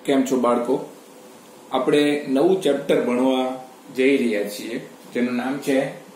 કેમ છો બાળકો? આપણે નવું ચેપ્ટર ભણવા જઈ રહ્યા છીએ જેનું નામ છે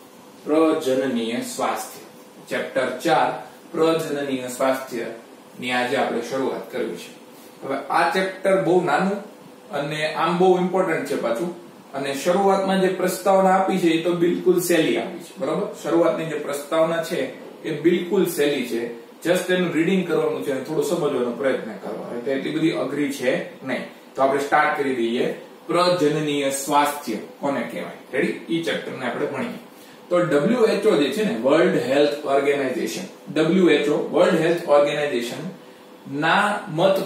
પ્રજનનીય સ્વાસ્થ્ય. ચેપ્ટર 4 પ્રજનનીય સ્વાસ્થ્ય ની આજે આપણે શરૂઆત કરવી છે. હવે આ ચેપ્ટર બહુ નાનું અને આમ બહુ ઇમ્પોર્ટન્ટ છે પાછું, અને શરૂઆતમાં જે પ્રસ્તાવના આપી છે એ તો બિલકુલ સહેલી આપી છે. બરોબર, શરૂઆતની જે પ્રસ્તાવના છે એ બિલકુલ સહેલી છે. જસ્ટ એનું રીડિંગ કરવાનું છે અને થોડું સમજવાનો પ્રયત્ન કરવાનો, એટલે એટલી બધી અઘરી છે નહીં. તો આપણે સ્ટાર્ટ કરી દઈએ. પ્રજનનીય સ્વાસ્થ્ય કોને કહેવાય? રેડી? ઈ ચેપ્ટર ને આપણે ભણીએ. તો WHO જે છે ને, world health organisation, WHO world health organisation ના મત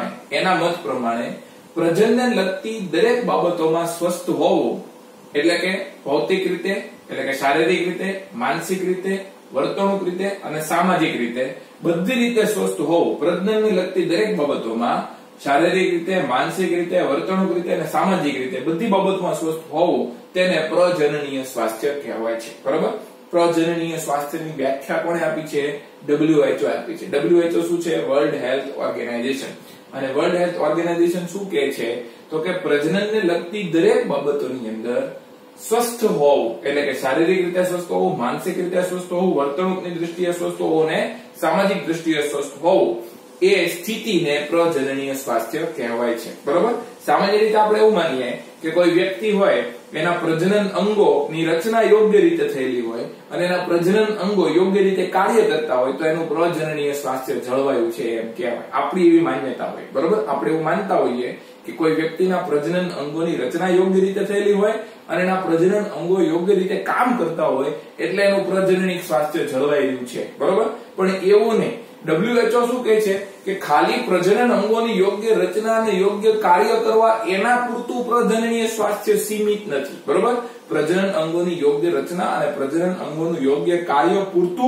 પ્રમાણે પ્રજનનને લગતી દરેક બાબતોમાં સ્વસ્થ હોવું એટલે કે ભૌતિક રીતે, એટલે કે શારીરિક રીતે, માનસિક રીતે, વર્તણૂક રીતે અને સામાજિક રીતે બધી રીતે સ્વસ્થ હોવું, પ્રજનનને લગતી દરેક બાબતોમાં શારીરિક રીતે, માનસિક રીતે, વર્તણૂક રીતે અને સામાજિક રીતે બધી બાબતોમાં સ્વસ્થ હોવું, તેને પ્રજનનીય સ્વાસ્થ્ય કહેવાય છે. બરોબર? પ્રજનનીય સ્વાસ્થ્યની વ્યાખ્યા કોણે આપી છે? WHO આપી છે. WHO શું છે? World health organisation. અને વર્લ્ડ હેલ્થ ઓર્ગેનાઇઝેશન શું કહે છે? તો કે પ્રજનનને લગતી દરેક બાબતોની અંદર સ્વસ્થ હોવું, એટલે કે શારીરિક રીતે સ્વસ્થ હોવું, માનસિક રીતે સ્વસ્થ હોવું, વર્તણૂકની દ્રષ્ટિએ સ્વસ્થ હોવું અને સામાજિક દ્રષ્ટિએ સ્વસ્થ હોવું, એ સ્થિતિને પ્રજનનીય સ્વાસ્થ્ય કહેવાય છે. બરોબર? સામાન્ય રીતે આપણે એવું માનીએ કે કોઈ વ્યક્તિ હોય, એના પ્રજનન અંગોની રચના યોગ્ય રીતે થયેલી હોય અને એના પ્રજનન અંગો યોગ્ય રીતે કાર્ય કરતા હોય તો એનું પ્રજનનીય સ્વાસ્થ્ય જળવાયું છે એમ કહેવાય. આપણી એવી માન્યતા હોય. બરોબર? આપણે એવું માનતા હોઈએ કે કોઈ વ્યક્તિના પ્રજનન અંગોની રચના યોગ્ય રીતે થયેલી હોય અને એના પ્રજનન અંગો યોગ્ય રીતે કામ કરતા હોય એટલે એનું પ્રજનનીય સ્વાસ્થ્ય જળવાઈ રહ્યું છે. બરોબર? પણ એવું નહીં. WHO શું કહે છે કે ખાલી પ્રજનન અંગોની યોગ્ય રચના અને યોગ્ય કાર્ય કરવા એના પૂરતું પ્રજનનીય સ્વાસ્થ્ય સીમિત નથી. બરોબર? પ્રજનન અંગોની યોગ્ય રચના અને પ્રજનન અંગોનું યોગ્ય કાર્ય પૂરતું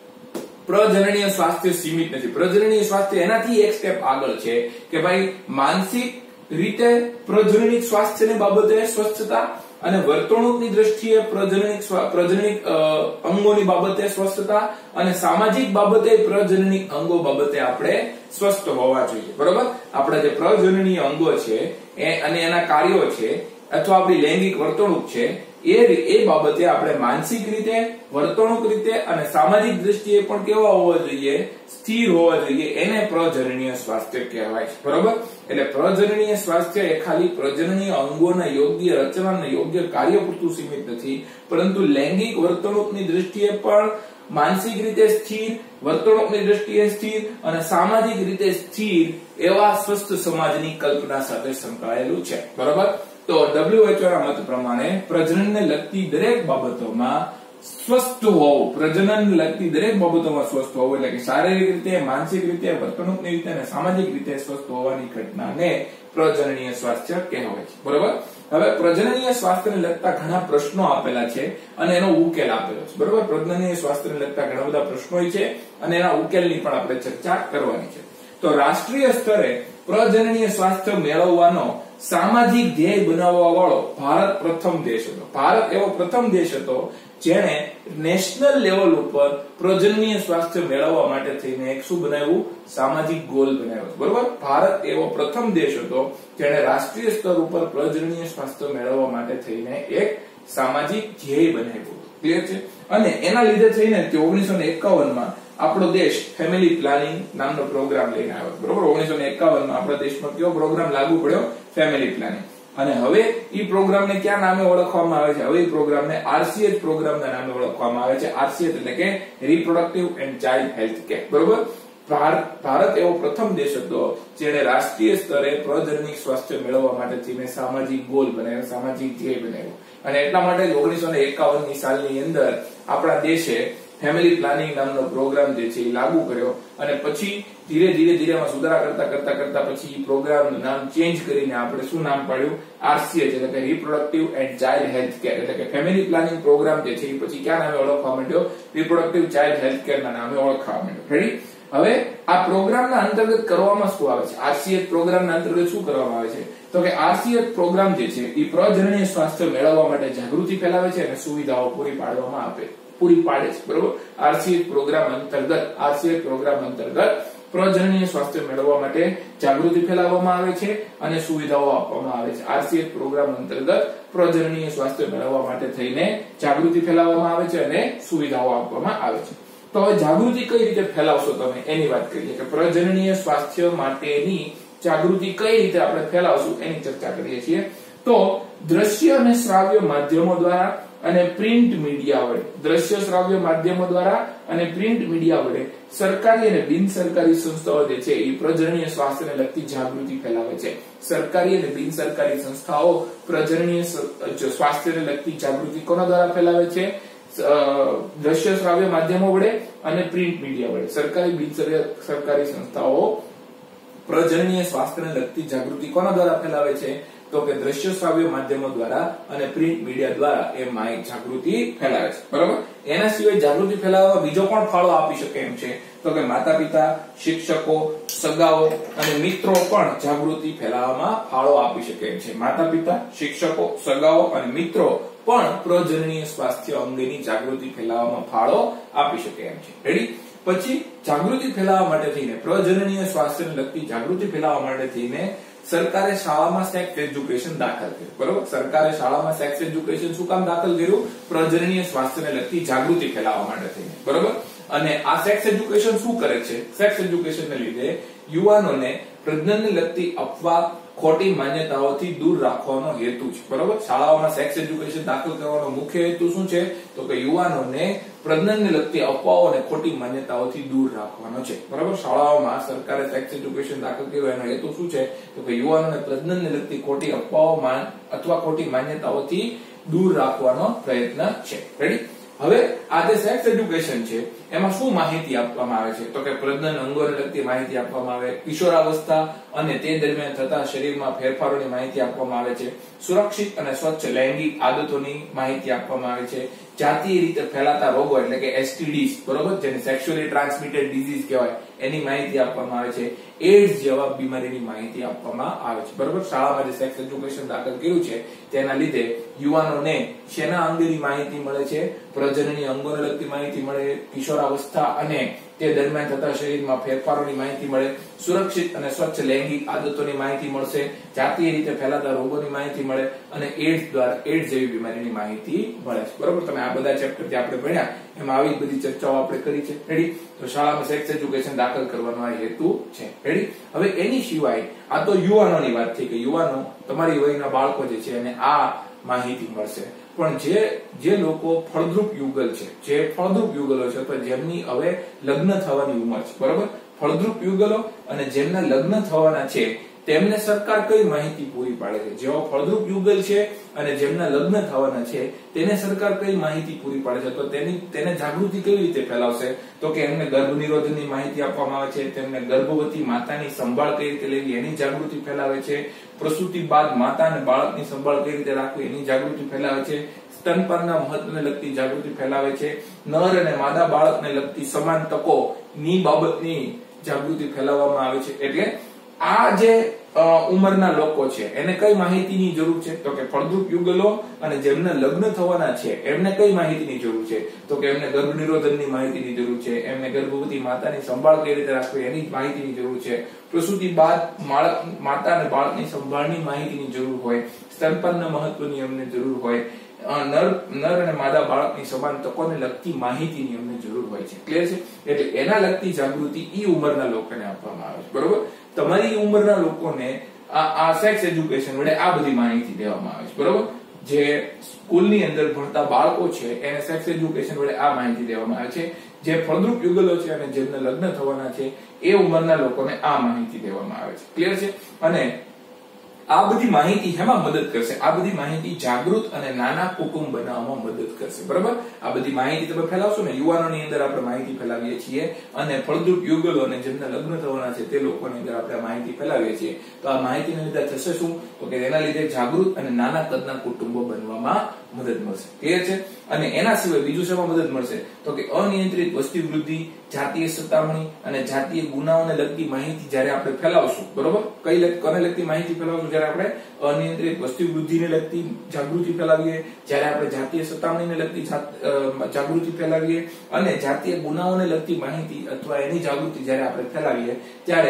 પ્રજનનીય સ્વાસ્થ્ય સીમિત નથી. પ્રજનનીય સ્વાસ્થ્ય એનાથી એક સ્ટેપ આગળ છે કે ભાઈ માનસિક રીતે પ્રજનનિક સ્વાસ્થ્યની બાબતે સ્વસ્થતા અને વર્તણૂકની દ્રષ્ટિએ પ્રજનનિક અંગોની બાબતે સ્વસ્થતા અને સામાજિક બાબતે પ્રજનનિક અંગો બાબતે આપણે સ્વસ્થ હોવા જોઈએ. બરોબર? આપણા જે પ્રજનનીય અંગો છે અને એના કાર્યો છે અથવા આપણી લૈંગિક વર્તણૂક છે એ બાબતે આપણે માનસિક રીતે, વર્તણૂક રીતે અને સામાજિક દ્રષ્ટિએ પણ કેવા હોવા જોઈએ? સ્થિર હોવા જોઈએ. એને પ્રજનનીય સ્વાસ્થ્ય કહેવાય છે. બરોબર? એટલે પ્રજનનીય સ્વાસ્થ્ય એ ખાલી પ્રજનનીય અંગોના યોગ્ય રચના અને યોગ્ય કાર્ય પૂરતું સીમિત નથી, પરંતુ લૈંગિક વર્તણૂકની દ્રષ્ટિએ પણ માનસિક રીતે સ્થિર, વર્તણૂકની દ્રષ્ટિએ સ્થિર અને સામાજિક રીતે સ્થિર એવા સ્વસ્થ સમાજની કલ્પના સાથે સંકળાયેલું છે. બરોબર? તો WHO ના મત પ્રમાણે પ્રજનનને લગતી દરેક બાબતોમાં સ્વસ્થ હોવું, પ્રજનનને લગતી દરેક બાબતોમાં સ્વસ્થ હોવું એટલે કે શારીરિક રીતે, માનસિક રીતે, વર્તણૂકની રીતે અને સામાજિક રીતે સ્વસ્થ હોવાની ઘટનાને પ્રજનનીય સ્વાસ્થ્ય કહેવાય છે. બરોબર? હવે પ્રજનનીય સ્વાસ્થ્યને લગતા ઘણા પ્રશ્નો આપેલા છે અને એનો ઉકેલ આપેલો છે. બરોબર? પ્રજનનીય સ્વાસ્થ્યને લગતા ઘણા બધા પ્રશ્નો છે અને એના ઉકેલની પણ આપણે ચર્ચા કરવાની છે. તો રાષ્ટ્રીય સ્તરે પ્રજનનીય સ્વાસ્થ્ય મેળવવાનો સામાજિક ધ્યેય બનાવવા વાળો ભારત પ્રથમ દેશ હતો. ભારત એવો પ્રથમ દેશ હતો જેણે નેશનલ લેવલ ઉપર પ્રજનનીય સ્વાસ્થ્ય મેળવવા માટે થઈને એક શું બનાવ્યું? સામાજિક ગોલ બનાવ્યો. બરોબર? ભારત એવો પ્રથમ દેશ હતો જેણે રાષ્ટ્રીય સ્તર ઉપર પ્રજનનીય સ્વાસ્થ્ય મેળવવા માટે થઈને એક સામાજિક ધ્યેય બનાવ્યું. ક્લિયર છે? અને એના લીધે થઈને 1951 માં આપણો દેશ ફેમિલી પ્લાનિંગ નામનો પ્રોગ્રામ લઈને આવ્યો. બરોબર? 1951 માં આપણા દેશમાં કયો પ્રોગ્રામ લાગુ પડ્યો? Family planning. અને હવે ઈ પ્રોગ્રામને ક્યાં નામે ઓળખવામાં આવે છે? હવે ઈ પ્રોગ્રામને RCH પ્રોગ્રામના નામે ઓળખવામાં આવે છે. RCH એટલે કે reproductive and child health care. બરોબર? ભારત એવો પ્રથમ દેશ હતો જેણે રાષ્ટ્રીય સ્તરે પ્રજનનિક સ્વાસ્થ્ય મેળવવા માટે થઈને સામાજિક ગોલ બનાવ્યો, સામાજિક ધ્યેય બનાવ્યો. અને એટલા માટે 1951 ની સાલની અંદર આપણા દેશે ફેમિલી પ્લાનિંગ નામનો પ્રોગ્રામ જે છે એ લાગુ કર્યો અને પછી ધીરે ધીરે એમાં સુધારા કરતા પછી પ્રોગ્રામનું નામ ચેન્જ કરીને આપણે શું નામ પાડ્યું? RCH એટલે કે reproductive and child health care. એટલે કે ફેમિલી પ્લાનિંગ પ્રોગ્રામ જે છે એ પછી ક્યાં નામે ઓળખવા માંડ્યો? રિપ્રોડક્ટિવ ચાઇલ્ડ હેલ્થ કેર ના નામે ઓળખવા માંડ્યો. રેડી? હવે આ પ્રોગ્રામના અંતર્ગત કરવામાં શું આવે છે? RCH પ્રોગ્રામના અંતર્ગત શું કરવામાં આવે છે? તો કે RCH પ્રોગ્રામ જે છે એ પ્રજનનીય સ્વાસ્થ્ય મેળવવા માટે જાગૃતિ ફેલાવે છે અને સુવિધાઓ પૂરી પાડવામાં પૂરી પાડે છે. બરોબર? RCH પ્રોગ્રામ અંતર્ગત પ્રજનનીય સ્વાસ્થ્ય મેળવવા માટે જાગૃતિ ફેલાવવામાં આવે છે અને સુવિધાઓ આપવામાં આવે છે. RCH પ્રોગ્રામ અંતર્ગત પ્રજનનીય સ્વાસ્થ્ય મેળવવા માટે થઈને જાગૃતિ ફેલાવવામાં આવે છે અને સુવિધાઓ આપવામાં આવે છે. તો હવે જાગૃતિ કઈ રીતે ફેલાવશો તમે એની વાત કરીએ કે પ્રજનનીય સ્વાસ્થ્ય માટેની જાગૃતિ કઈ રીતે આપણે ફેલાવશું એની ચર્ચા કરીએ છીએ. તો દ્રશ્ય અને શ્રાવ્ય માધ્યમો દ્વારા અને પ્રિન્ટ મીડિયા વડે, દ્રશ્ય શ્રાવ્ય માધ્યમો દ્વારા અને પ્રિન્ટ મીડિયા વડે સરકારી અને બિનસરકારી સંસ્થાઓ જે છે એ પ્રજનનીય સ્વાસ્થ્યને લગતી જાગૃતિ ફેલાવે છે. સરકારી અને બિનસરકારી સંસ્થાઓ પ્રજનનીય સ્વાસ્થ્યને લગતી જાગૃતિ કોના દ્વારા ફેલાવે છે? દ્રશ્ય શ્રાવ્ય માધ્યમો વડે અને પ્રિન્ટ મીડિયા વડે. સરકારી બિનસરકારી સંસ્થાઓ પ્રજનનીય સ્વાસ્થ્યને લગતી જાગૃતિ કોના દ્વારા ફેલાવે છે? તો કે દ્રશ્ય શ્રાવ્ય માધ્યમો દ્વારા અને પ્રિન્ટ મીડિયા દ્વારા એ જાગૃતિ ફેલાવે છે. બરાબર. એના સિવાય જાગૃતિ ફેલાવવા બીજો પણ ફાળો આપી શકે એમ છે તો કે માતા પિતા, શિક્ષકો, સગાઓ અને મિત્રો પણ જાગૃતિ ફેલાવવામાં ફાળો આપી શકે એમ છે. માતા પિતા, શિક્ષકો, સગાઓ અને મિત્રો પણ પ્રજનનીય સ્વાસ્થ્ય અંગેની જાગૃતિ ફેલાવવામાં ફાળો આપી શકે એમ છે. રેડી? પછી જાગૃતિ ફેલાવવા માટે થઈને, પ્રજનનીય સ્વાસ્થ્યને લગતી જાગૃતિ ફેલાવવા માટે થઈને સરકારે શાળામાં સેક્સ એજ્યુકેશન દાખલ કર્યું. બરોબર. સરકારે શાળામાં સેક્સ એજ્યુકેશન શું કામ દાખલ કર્યું? પ્રજનનીય સ્વાસ્થ્યને લગતી જાગૃતિ ફેલાવવા માટે થઈને. બરોબર. અને આ સેક્સ એજ્યુકેશન શું કરે છે? સેક્સ એજ્યુકેશનને લીધે યુવાનોને પ્રજનનને લગતી અફવા, ખોટી માન્યતાઓથી દૂર રાખવાનો હેતુ છે. બરોબર. શાળાઓમાં સેક્સ એજ્યુકેશન દાખલ કરવાનો મુખ્ય હેતુ શું છે? તો કે યુવાનોને પ્રજનનને લગતી અફવાઓ અને ખોટી માન્યતાઓથી દૂર રાખવાનો છે. બરોબર. શાળાઓમાં સરકારે સેક્સ એજ્યુકેશન દાખલ કર્યો એનો હેતુ શું છે? તો કે યુવાનોને પ્રજનનને લગતી ખોટી અફવાઓ અથવા ખોટી માન્યતાઓથી દૂર રાખવાનો પ્રયત્ન છે. રેડી? હવે આ જે સેક્સ એજ્યુકેશન છે એમાં શું માહિતી આપવામાં આવે છે? તો કે પ્રજનન અંગોને લગતી માહિતી આપવામાં આવે, કિશોરાવસ્થા અને તે દરમિયાન થતા શરીરમાં ફેરફારોની માહિતી આપવામાં આવે છે, સુરક્ષિત અને સ્વચ્છ લૈંગિક આદતોની માહિતી આપવામાં આવે છે, જાતીય રીતે ફેલાતા રોગો એટલે કે STDs, બરોબર, જેને સેક્સ્યુઅલી ટ્રાન્સમિટેડ ડિઝીઝ કહેવાય, એની માહિતી આપવામાં આવે છે, એડ્સ જેવા બીમારીની માહિતી આપવામાં આવે છે. બરોબર. શાળામાં જે સેક્સ એજ્યુકેશન દાખલ કર્યું છે તેના લીધે યુવાનોને શેના અંગેની માહિતી મળે છે? પ્રજનનીય અંગોને લગતી માહિતી મળે, કિશોરાવસ્થા અને તે દરમિયાન થતા શરીરમાં ફેરફારોની માહિતી મળે, સુરક્ષિત અને સ્વચ્છ લૈંગિક આદતોની માહિતી મળશે, જાતીય રીતે ફેલાતા રોગોની માહિતી મળે અને એડ્સ જેવી બીમારીની માહિતી મળે છે. બરોબર. તમે આ બધા ચેપ્ટર જે આપણે ભણ્યા એમાં આવી બધી ચર્ચાઓ આપણે કરી છે. રેડી? તો શાળામાં સેક્સ એજ્યુકેશન દાખલ કરવાનો આ હેતુ છે. રેડી? હવે એની સિવાય આ તો યુવાનોની વાત થઈ કે યુવાનો, તમારી વયના બાળકો જે છે એને આ માહિતી મળશે. પણ જે લોકો ફળદ્રુપ યુગલ છે, જે ફળદ્રુપ યુગલો છે અથવા જેમની હવે લગ્ન થવાની ઉંમર છે, બરોબર, ફળદ્રુપ યુગલો અને જેમના લગ્ન થવાના છે તેમને સરકાર કઈ માહિતી પૂરી પાડે છે? જેઓ ફળદ્રુપ યુગલ છે અને જેમના લગ્ન થવાના છે તેને સરકાર કઈ માહિતી પૂરી પાડે છે? તો તેને જાગૃતિ કેવી રીતે ફેલાવશે? તો કે એમને ગર્ભ નિરોધનની માહિતી આપવામાં આવે છે, તેમને ગર્ભવતી માતાની સંભાળ કઈ રીતે લેવી એની જાગૃતિ ફેલાવે છે, પ્રસૂતિ બાદ માતા અને બાળકની સંભાળ કઈ રીતે રાખવી એની જાગૃતિ ફેલાવે છે, સ્તનપાનના મહત્વને લગતી જાગૃતિ ફેલાવે છે, નર અને માદા બાળકને લગતી સમાન તકોની બાબતની જાગૃતિ ફેલાવવામાં આવે છે. એટલે આ જે ઉંમરના લોકો છે એને કઈ માહિતીની જરૂર છે? તો કે ફળદ્રુપ યુગલો અને જેમને લગ્ન થવાના છે એમને કઈ માહિતીની જરૂર છે? તો કે એમને ગર્ભ નિરોધનની માહિતીની જરૂર છે, એમને ગર્ભવતી માતાની સંભાળ કઈ રીતે રાખવી એની માહિતીની જરૂર છે, પ્રસૂતિ બાદ માતા અને બાળકની સંભાળની માહિતીની જરૂર હોય, સ્તનપાનના મહત્વની એમને જરૂર હોય, નર અને માદા બાળકની સમાન તકોને લગતી માહિતીની અમને જરૂર હોય છે. ક્લિયર છે? એટલે એના લગતી જાગૃતિ ઈ ઉંમરના લોકોને આપવામાં આવે છે. બરોબર. તમારી ઉંમરના લોકોને આ સેક્સ એજ્યુકેશન વડે આ બધી માહિતી દેવામાં આવે છે. બરોબર. જે સ્કૂલની અંદર ભણતા બાળકો છે એને સેક્સ એજ્યુકેશન વડે આ માહિતી દેવામાં આવે છે. જે ફળદ્રુપ યુગલો છે અને જેમને લગ્ન થવાના છે એ ઉંમરના લોકોને આ માહિતી દેવામાં આવે છે. ક્લિયર છે? અને આ બધી માહિતી હેમાં મદદ કરશે? આ બધી માહિતી જાગૃત અને નાના કુટુંબ બનાવવામાં મદદ કરશે. બરાબર. આ બધી માહિતી તમે ફેલાવશો ને, યુવાનોની અંદર આપણે માહિતી ફેલાવીએ છીએ અને ફળદ્રુપ યુગલો અને જેમના લગ્ન થવાના છે તે લોકોની અંદર આપણે માહિતી ફેલાવીએ છીએ. તો આ માહિતીના લીધે થશે શું? તો કે તેના લીધે જાગૃત અને નાના કદના કુટુંબો બનવામાં મદદ મળશે. ક્લિયર છે? અને એના સિવાય બીજું શેમાં મદદ મળશે તો કે અનિયંત્રિત વસ્તી વૃદ્ધિ, જાતીય સતામણી અને જાતીય ગુનાઓને લગતી માહિતી જ્યારે આપણે ફેલાવશું, બરોબર, કોને લગતી માહિતી ફેલાવશું? જ્યારે આપણે અનિયંત્રિત વસ્તી વૃદ્ધિને લગતી જાગૃતિ ફેલાવીએ, જ્યારે આપણે જાતીય સતામણીને લગતી જાગૃતિ ફેલાવીએ અને જાતીય ગુનાઓને લગતી માહિતી અથવા એની જાગૃતિ જ્યારે આપણે ફેલાવીએ ત્યારે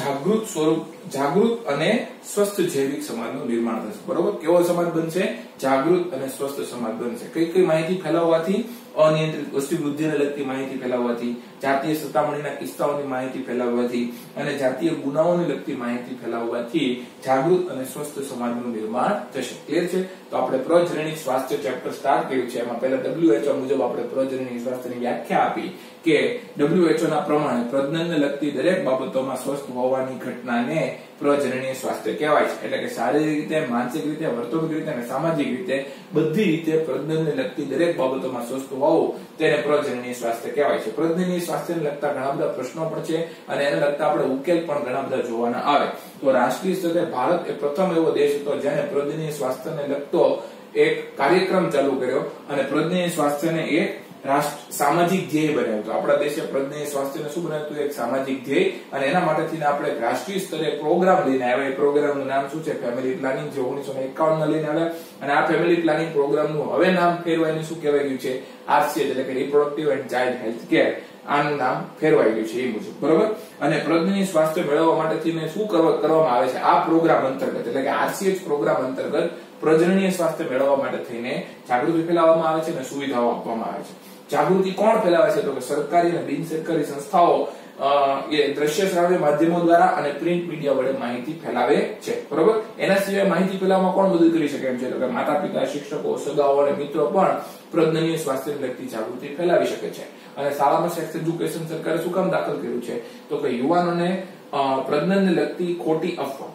જાગૃત અને સ્વસ્થ જૈવિક સમાજનું નિર્માણ થશે. બરોબર, કેવો સમાજ બનશે? જાગૃત અને સ્વસ્થ સમાજ બનશે. કઈ માહિતી ફેલાવવાથી? અનિયંત્રિત વસ્તી વૃદ્ધિને લગતી માહિતી ફેલાવવાથી, જાતીય સતામણીના કિસ્સાઓની માહિતી ફેલાવવાથી અને જાતીય ગુનાઓને લગતી માહિતી ફેલાવવાથી જાગૃત અને સ્વસ્થ સમાજનું નિર્માણ થશે. ક્લિયર છે? તો આપણે પ્રજનની સ્વાસ્થ્ય ચેપ્ટર સ્ટાર્ટ કર્યું છે. એમાં પહેલા WHO મુજબ આપણે પ્રજનની સ્વાસ્થ્યની વ્યાખ્યા આપી કે WHO ના પ્રમાણે પ્રજનનને લગતી દરેક બાબતોમાં સ્વસ્થ હોવાની ઘટનાને પ્રજનનીય સ્વાસ્થ્ય કહેવાય છે. એટલે કે શારીરિક રીતે, માનસિક રીતે, વર્તણૂક રીતે અને સામાજિક રીતે બધી રીતે પ્રજનનને લગતી દરેક બાબતોમાં સ્વસ્થ હોવું તેને પ્રજનનીય સ્વાસ્થ્ય કહેવાય છે. પ્રજનનીય સ્વાસ્થ્યને લગતા ઘણા બધા પ્રશ્નો પણ છે અને એને લગતા આપણે ઉકેલ પણ ઘણા બધા જોવાના આવે. તો રાષ્ટ્રીય સ્તરે ભારત એ પ્રથમ એવો દેશ હતો જેને પ્રજનનીય સ્વાસ્થ્યને લગતો એક કાર્યક્રમ ચાલુ કર્યો અને પ્રજનનીય સ્વાસ્થ્યને એક સામાજિક ધ્યેય બનાવ્યું હતું. આપણા દેશે પ્રજનનીય સ્વાસ્થ્યને શું બનાવ્યું હતું? એક સામાજિક ધ્યેય. અને એના માટેથી આપણે રાષ્ટ્રીય સ્તરે પ્રોગ્રામ લઈને આવ્યા. એ પ્રોગ્રામનું નામ શું છે? ફેમિલી પ્લાનિંગ, જે 1951 માં લઈને આવ્યા. અને આ ફેમિલી પ્લાનિંગ પ્રોગ્રામનું હવે નામ ફેરવાઈને શું કહેવાય ગયું છે? RCH એટલે કે reproductive and child health care. આનું નામ ફેરવાઈ ગયું છે એ મુજબ. બરોબર, અને પ્રજનનીય સ્વાસ્થ્ય મેળવવા માટેથી શું કરવામાં આવે છે? આ પ્રોગ્રામ અંતર્ગત એટલે કે RCH પ્રોગ્રામ અંતર્ગત પ્રજનનીય સ્વાસ્થ્ય મેળવવા માટે થઈને જાગૃતિ ફેલાવવામાં આવે છે અને સુવિધાઓ આપવામાં આવે છે. જાગૃતિ કોણ ફેલાવે છે? તો કે સરકારી અને બિનસરકારી સંસ્થાઓ એ દ્રશ્ય શ્રાવ્ય માધ્યમો દ્વારા અને પ્રિન્ટ મીડિયા વડે માહિતી ફેલાવે છે. બરોબર, એના સિવાય માહિતી ફેલાવવામાં કોણ મદદ કરી શકે એમ છે? તો કે માતા પિતા, શિક્ષકો, સગાઓ અને મિત્રો પણ પ્રજનનીય સ્વાસ્થ્યને લગતી જાગૃતિ ફેલાવી શકે છે. અને શાળામાં સેક્સ એજ્યુકેશન સરકારે શું કામ દાખલ કર્યું છે? તો કે યુવાનોને પ્રજનનને લગતી ખોટી અફવા,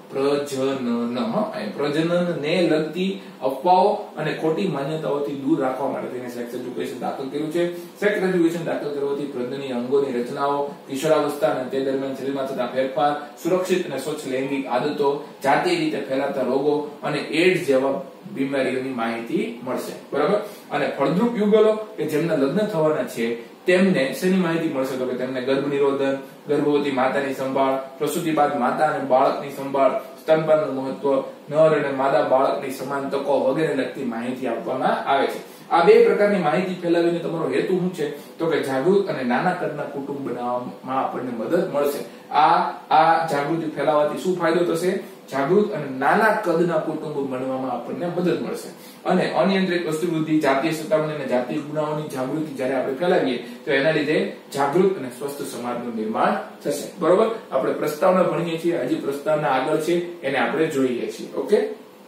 પ્રજનનને લગતી અફવાઓ અને ખોટી માન્યતાઓથી દૂર રાખવા માટે તેને સેક્સ એજ્યુકેશન દાખલ કર્યું છે. સેક્સ એજ્યુકેશન દાખલ કરવાથી પ્રજનનીય અંગોની રચનાઓ, કિશોરાવસ્થા અને તે દરમિયાન શરીરમાં થતા ફેરફાર, સુરક્ષિત અને સ્વચ્છ લૈંગિક આદતો, જાતીય રીતે ફેલાતા રોગો અને એડ્સ જેવા બીમારીઓની માહિતી મળશે. બરાબર, અને ફળદ્રુપ યુગલો કે જેમના લગ્ન થવાના છે તેમને શેની માહિતી મળશે? તો કે તેમને ગર્ભ નિરોધન, ગર્ભવતી માતાની સંભાળ, પ્રસૂતિ બાદ માતા અને બાળકની સંભાળ, સ્તનપાનનું મહત્વ, નર અને માદા બાળકની સમાન તકો વગેરે લગતી માહિતી આપવામાં આવે છે. આ બે પ્રકારની માહિતી ફેલાવીને તમારો હેતુ શું છે? તો કે જાગૃત અને નાના કદના કુટુંબ બનાવવામાં આપણને મદદ મળશે. આ જાગૃતિ ફેલાવવાથી શું ફાયદો થશે? જાગૃત અને નાના કદના કુટુંબ બનવામાં આપણને મદદ મળશે. અને અનિયંત્રિત વસ્તી વૃદ્ધિ, જાતીય સતામણી અને જાતીય ગુનાઓની જાગૃતિ જ્યારે આપણે ફેલાવીએ તો એના લીધે જાગૃત અને સ્વસ્થ સમાજનું નિર્માણ થશે. બરોબર, આપણે પ્રસ્તાવના ભણીએ છીએ, હજી પ્રસ્તાવના આગળ છે એને આપણે જોઈએ છીએ. ઓકે,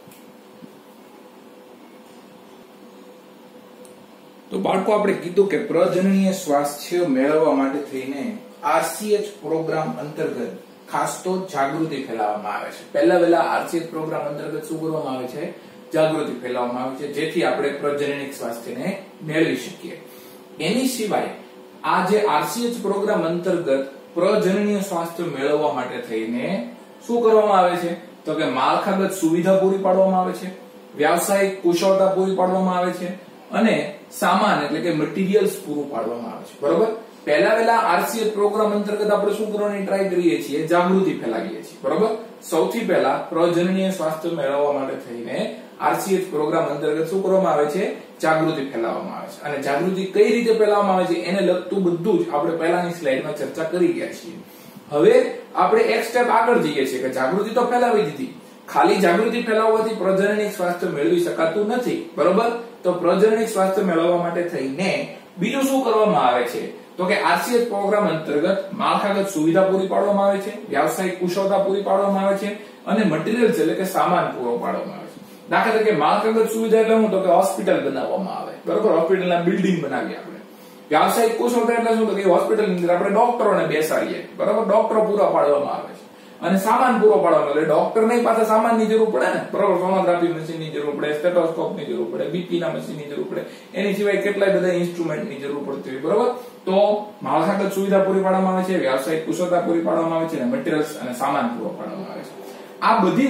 તો બાળકો આપણે કીધું કે પ્રજનનીય સ્વાસ્થ્ય મેળવવા માટે થઈને RCH પ્રોગ્રામ અંતર્ગત ખાસ તો જાગૃતિ ફેલાવવામાં આવે છે. પહેલા RCH પ્રોગ્રામ અંતર્ગત શું કરવામાં આવે છે? જાગૃતિ ફેલાવવામાં આવે છે, જેથી આપણે પ્રજનનિક સ્વાસ્થ્યને મેળવી શકીએ. એની સિવાય આ જે RCH પ્રોગ્રામ અંતર્ગત પ્રજનનીય સ્વાસ્થ્ય મેળવવા માટે થઈને શું કરવામાં આવે છે? તો કે માળખાગત સુવિધા પૂરી પાડવામાં આવે છે, વ્યાવસાયિક કુશળતા પૂરી પાડવામાં આવે છે અને સામાન એટલે કે મટીરીયલ્સ પૂરું પાડવામાં આવે છે. બરોબર, પહેલા RCH પ્રોગ્રામ અંતર્ગત આપણે શું કરવાની ટ્રાય કરીએ છીએ? જાગૃતિ ફેલાવીએ છીએ. બરોબર, સૌથી પહેલા પ્રજનનીય સ્વાસ્થ્ય મેળવવા માટે થઈને RCH પ્રોગ્રામ અંતર્ગત શું કરવામાં આવે છે? જાગૃતિ ફેલાવવામાં આવે છે. અને જાગૃતિ કઈ રીતે ફેલાવવામાં આવે છે એને લગતું બધું જ આપણે પહેલાની સ્લાઇડમાં ચર્ચા કરી ગયા છીએ. હવે આપણે એક સ્ટેપ આગળ જઈએ છીએ કે જાગૃતિ તો ફેલાવી દીધી, ખાલી જાગૃતિ ફેલાવવાથી પ્રજનનિક સ્વાસ્થ્ય મેળવી શકાતું નથી. બરોબર, તો પ્રજનનિક સ્વાસ્થ્ય મેળવવા માટે થઈને બીજું શું કરવામાં આવે છે? તો કે RCH પ્રોગ્રામ અંતર્ગત માળખાગત સુવિધા પૂરી પાડવામાં આવે છે, વ્યાવસાયિક કુશળતા પૂરી પાડવામાં આવે છે અને મટીરીયલ્સ એટલે કે સામાન પૂરો પાડવામાં આવે છે. દાખલા તરીકે માળખાગત સુવિધા એટલે શું? તો કે હોસ્પિટલ બનાવવામાં આવે. બરોબર, હોસ્પિટલના બિલ્ડિંગ બનાવીએ આપણે. વ્યાવસાયિક કુશળતા એટલે શું? તો કે હોસ્પિટલની અંદર આપણે ડોક્ટરોને બેસાડીએ. બરોબર, ડોક્ટરો પૂરા પાડવામાં આવે છે. અને સામાન પૂરો પાડવાનો એટલે ડોક્ટર નહીં પાછા સામાનની જરૂર પડે ને. બરોબર, સોનોગ્રાફી મશીનની જરૂર પડે, સ્ટેથોસ્કોપની જરૂર પડે, બીપી ના મશીનની જરૂર પડે, એની સિવાય કેટલાય બધા ઇન્સ્ટ્રુમેન્ટની જરૂર પડતી હોય. બરોબર, તો માળખાગત સુવિધા પૂરી પાડવામાં આવે છે, વ્યાવસાયિક કુશળતા પૂરી પાડવામાં આવે છે અને મટીરીયલ્સ અને સામાન પૂરો પાડવામાં આવે છે. આ બધી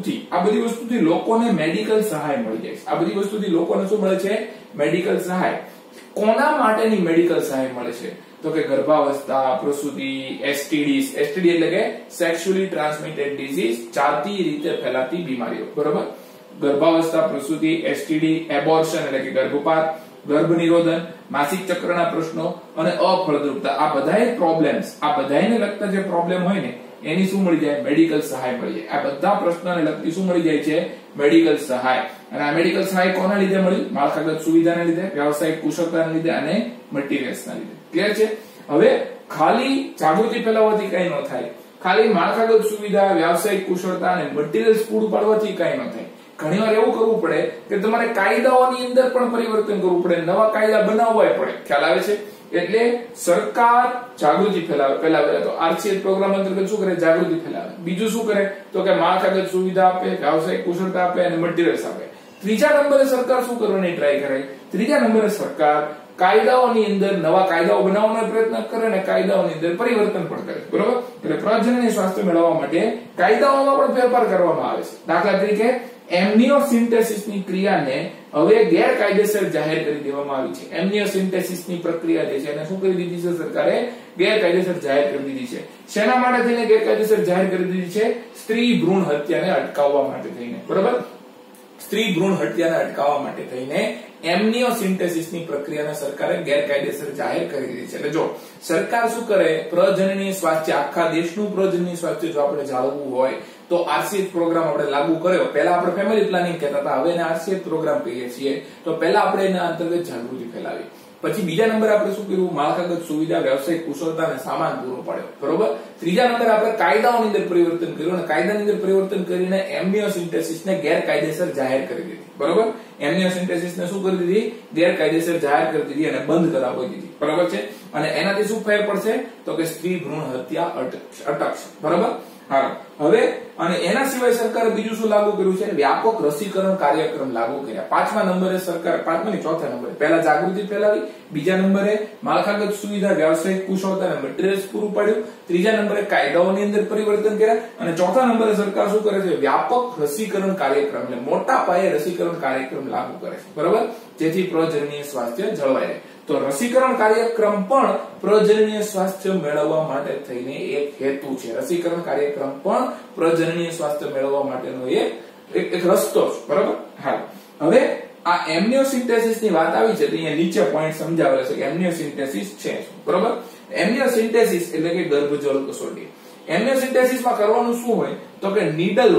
વસ્તુથી લોકોને મેડિકલ સહાય મળી જાય છે. આ બધી વસ્તુથી લોકોને શું મળે છે? મેડિકલ સહાય. કોના માટેની મેડિકલ સહાય મળે છે? તો કે ગર્ભાવસ્થા, પ્રસૂતિ, એસટીડી એટલે કે સેક્સ્યુઅલી ટ્રાન્સમિટેડ ડિઝીઝ, ચાલતી રીતે ફેલાતી બીમારીઓ. બરોબર? ગર્ભાવસ્થા, પ્રસૂતિ, એસટીડી, એબોર્શન એટલે કે ગર્ભપાત, ગર્ભ નિરોધન, માસિક ચક્રના પ્રશ્નો અને અફળદ્રુપતા, આ બધાય પ્રોબ્લેમ્સ, આ બધાયને લગતા જે પ્રોબ્લેમ હોય ને એની શું મળી જાય? મેડિકલ સહાય મળી જાય. આ બધા પ્રશ્નોને લગતી શું મળી જાય છે? મેડિકલ સહાય. અને આ મેડિકલ સહાય કોના લીધે મળી? માળખાગત સુવિધાના લીધે, વ્યાવસાયિક કુશળતાના લીધે અને મટીરીયલ્સના લીધે. ક્લિયર છે? હવે ખાલી જાગૃતિ ફેલાવવાથી કઈ ન થાય, ખાલી માળખાગત સુવિધા, વ્યાવસાયિક કુશળતા અને મટીરીયલ્સ પૂરું પાડવાથી કઈ ન થાય. ઘણીવાર એવું કરવું પડે કે તમારે કાયદાઓની અંદર પણ પરિવર્તન કરવું પડે, નવા કાયદા બનાવવા પડે. ખ્યાલ આવે છે? એટલે સરકાર જાગૃતિ ફેલાવે તો આરસીએચ પ્રોગ્રામ અંતર્ગત શું કરે? જાગૃતિ ફેલાવે. બીજું શું કરે? તો કે માળખાગત સુવિધા આપે, વ્યાવસાયિક કુશળતા આપે અને મટીરીયલ્સ આપે. ત્રીજા નંબરે સરકાર શું કરવાની ટ્રાય કરે? ત્રીજા નંબરે સરકાર કાયદાઓની અંદર નવા કાયદાઓ બનાવવાનો પ્રયત્ન કરે અને કાયદાઓની અંદર પરિવર્તન પણ કરે. બરોબર? એટલે પ્રજનની સ્વાસ્થ્ય મેળવવા માટે કાયદાઓમાં પણ ફેરફાર કરવામાં આવે છે. દાખલા તરીકે એમનિયોસિન્થેસિસની ક્રિયાને હવે ગેરકાયદેસર જાહેર કરી દેવામાં આવી છે. એમનિયોસિન્થેસિસની પ્રક્રિયા જે છે એને શું કરી દીધી છે? સરકારે ગેરકાયદેસર જાહેર કરી દીધી છે. શેના માટે થઈને ગેરકાયદેસર જાહેર કરી દીધી છે? સ્ત્રી ભ્રૂણ હત્યાને અટકાવવા માટે થઈને. બરોબર? સ્ત્રી ભ્રૂણ હત્યાને અટકાવવા માટે થઈને એમનિયોસિન્થેસિસની પ્રક્રિયાને સરકારે ગેરકાયદેસર જાહેર કરી દીધી છે. એટલે જો સરકાર શું કરે? પ્રજનની સ્વાસ્થ્ય, આખા દેશનું પ્રજનની સ્વાસ્થ્ય જો આપણે જાળવવું હોય તો આરસીએચ પ્રોગ્રામ આપણે લાગુ કર્યો. પહેલા આપણે ફેમિલી પ્લાનિંગ કહેતા હતા, હવે એને આરસીએચ પ્રોગ્રામ કહીએ છીએ. તો પહેલા આપણે એના અંતર્ગત જાગૃતિ ફેલાવી. પછી બીજા નંબર આપણે શું કર્યું? માળખાગત સુવિધા, વ્યાવસાયિક કુશળતા અને સામાન પૂરો પાડ્યો. બરોબર? ત્રીજા નંબર આપણે કાયદાઓની અંદર પરિવર્તન કર્યું અને કાયદાની અંદર પરિવર્તન કરીને એમનિયોસિન્થેસિસને ગેરકાયદેસર જાહેર કરી દીધી. બરોબર? એમનિયોસિન્થેસિસને શું કરી દીધી? ગેરકાયદેસર જાહેર કરી દીધી અને બંધ કરાવી દીધી. બરોબર છે? અને એનાથી શું ફેર પડશે? તો કે સ્ત્રી ભ્રૂણ હત્યા અટકશે. બરોબર? હા. હવે અને એના સિવાય સરકારે બીજું શું લાગુ કર્યું છે? વ્યાપક રસીકરણ કાર્યક્રમ લાગુ કર્યા. પાંચમા નંબરે સરકાર, પાંચમાની ચોથા નંબરે પહેલા જાગૃતિ ફેલાવી, બીજા નંબરે માળખાગત સુવિધા, વ્યાવસાયિક કુશળતા અને મટીરીયલ્સ પૂરું પાડ્યું, ત્રીજા નંબરે કાયદાઓની અંદર પરિવર્તન કર્યા અને ચોથા નંબરે સરકાર શું કરે છે? વ્યાપક રસીકરણ કાર્યક્રમ, એટલે મોટા પાયે રસીકરણ કાર્યક્રમ લાગુ કરે છે. બરોબર? જેથી પ્રજનનીય સ્વાસ્થ્ય જળવાય રહે. તો રસીકરણ કાર્યક્રમ પણ પ્રજનનીય સ્વાસ્થ્ય મેળવવા માટે થઈને એક હેતુ છે. રસીકરણ કાર્યક્રમ પણ પ્રજનનીય સ્વાસ્થ્ય મેળવવા માટેનો એક રસ્તો છે. બરાબર? હા. હવે આ એમનિયોસિન્થેસિસની વાત આવી છે તો અહીંયા નીચે પોઈન્ટ સમજાવેલા છે કે એમનિયોસિન્થેસિસ છે શું. બરાબર? એમનિયોસિન્થેસિસ એટલે કે ગર્ભજળ કસોટી. એમનિયોસિન્થેસિસમાં કરવાનું શું હોય? તો કે નીડલ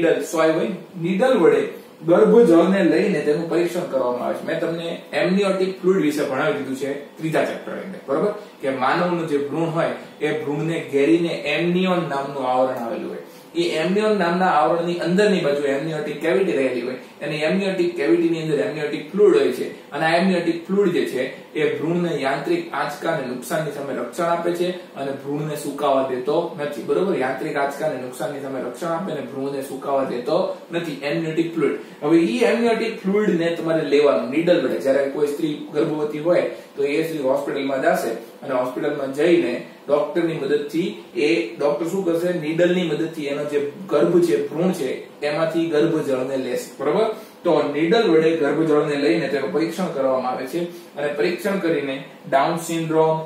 વડે ગર્ભજળને લઈને તેનું પરીક્ષણ કરવામાં આવે છે. મેં તમને એમનિયોટિક ફ્લુઇડ વિશે ભણાવી દીધું છે ત્રીજા ચેપ્ટરની અંદર. બરોબર? કે માનવનું જે ભ્રૂણ હોય એ ભ્રૂણને ઘેરીને એમનિયોન નામનું આવરણ આવેલું હોય. એ એમનિયોન નામના આવરણની અંદરની બાજુ એમનિયોટિક કેવિટી રહેલી હોય અને એમનિયોટિક કેવિટીની અંદર એમનિયોટિક ફ્લુઇડ હોય છે અને આ એમનિયોટિક ફ્લુઇડ જે છે એ ભ્રૂણને યાંત્રિક આંચકા અને નુકસાનની સામે રક્ષણ આપે છે અને ભ્રૂણને સુકાવા દેતો નથી. બરોબર? યાંત્રિક આંચકા અને નુકસાનની સામે રક્ષણ આપે અને ભ્રૂણને સુકાવા દેતો નથી. Amniotic fluid. હવે ઈ એમનિયોટિક ફ્લુઇડને તમારે લેવાનું નીડલ વડે. જ્યારે કોઈ સ્ત્રી ગર્ભવતી હોય તો એ સ્ત્રી હોસ્પિટલમાં જશે અને હોસ્પિટલમાં જઈને ડોક્ટરની મદદથી એ ડોક્ટર શું કરશે? નીડલની મદદથી એનો જે ગર્ભ છે, ભ્રૂણ છે, એમાંથી ગર્ભજળને લેશે. બરોબર? તો નીડલ વડે ગર્ભજળને લઈને તેનું પરીક્ષણ કરવામાં આવે છે અને પરીક્ષણ કરીને ડાઉન સિન્ડ્રોમ,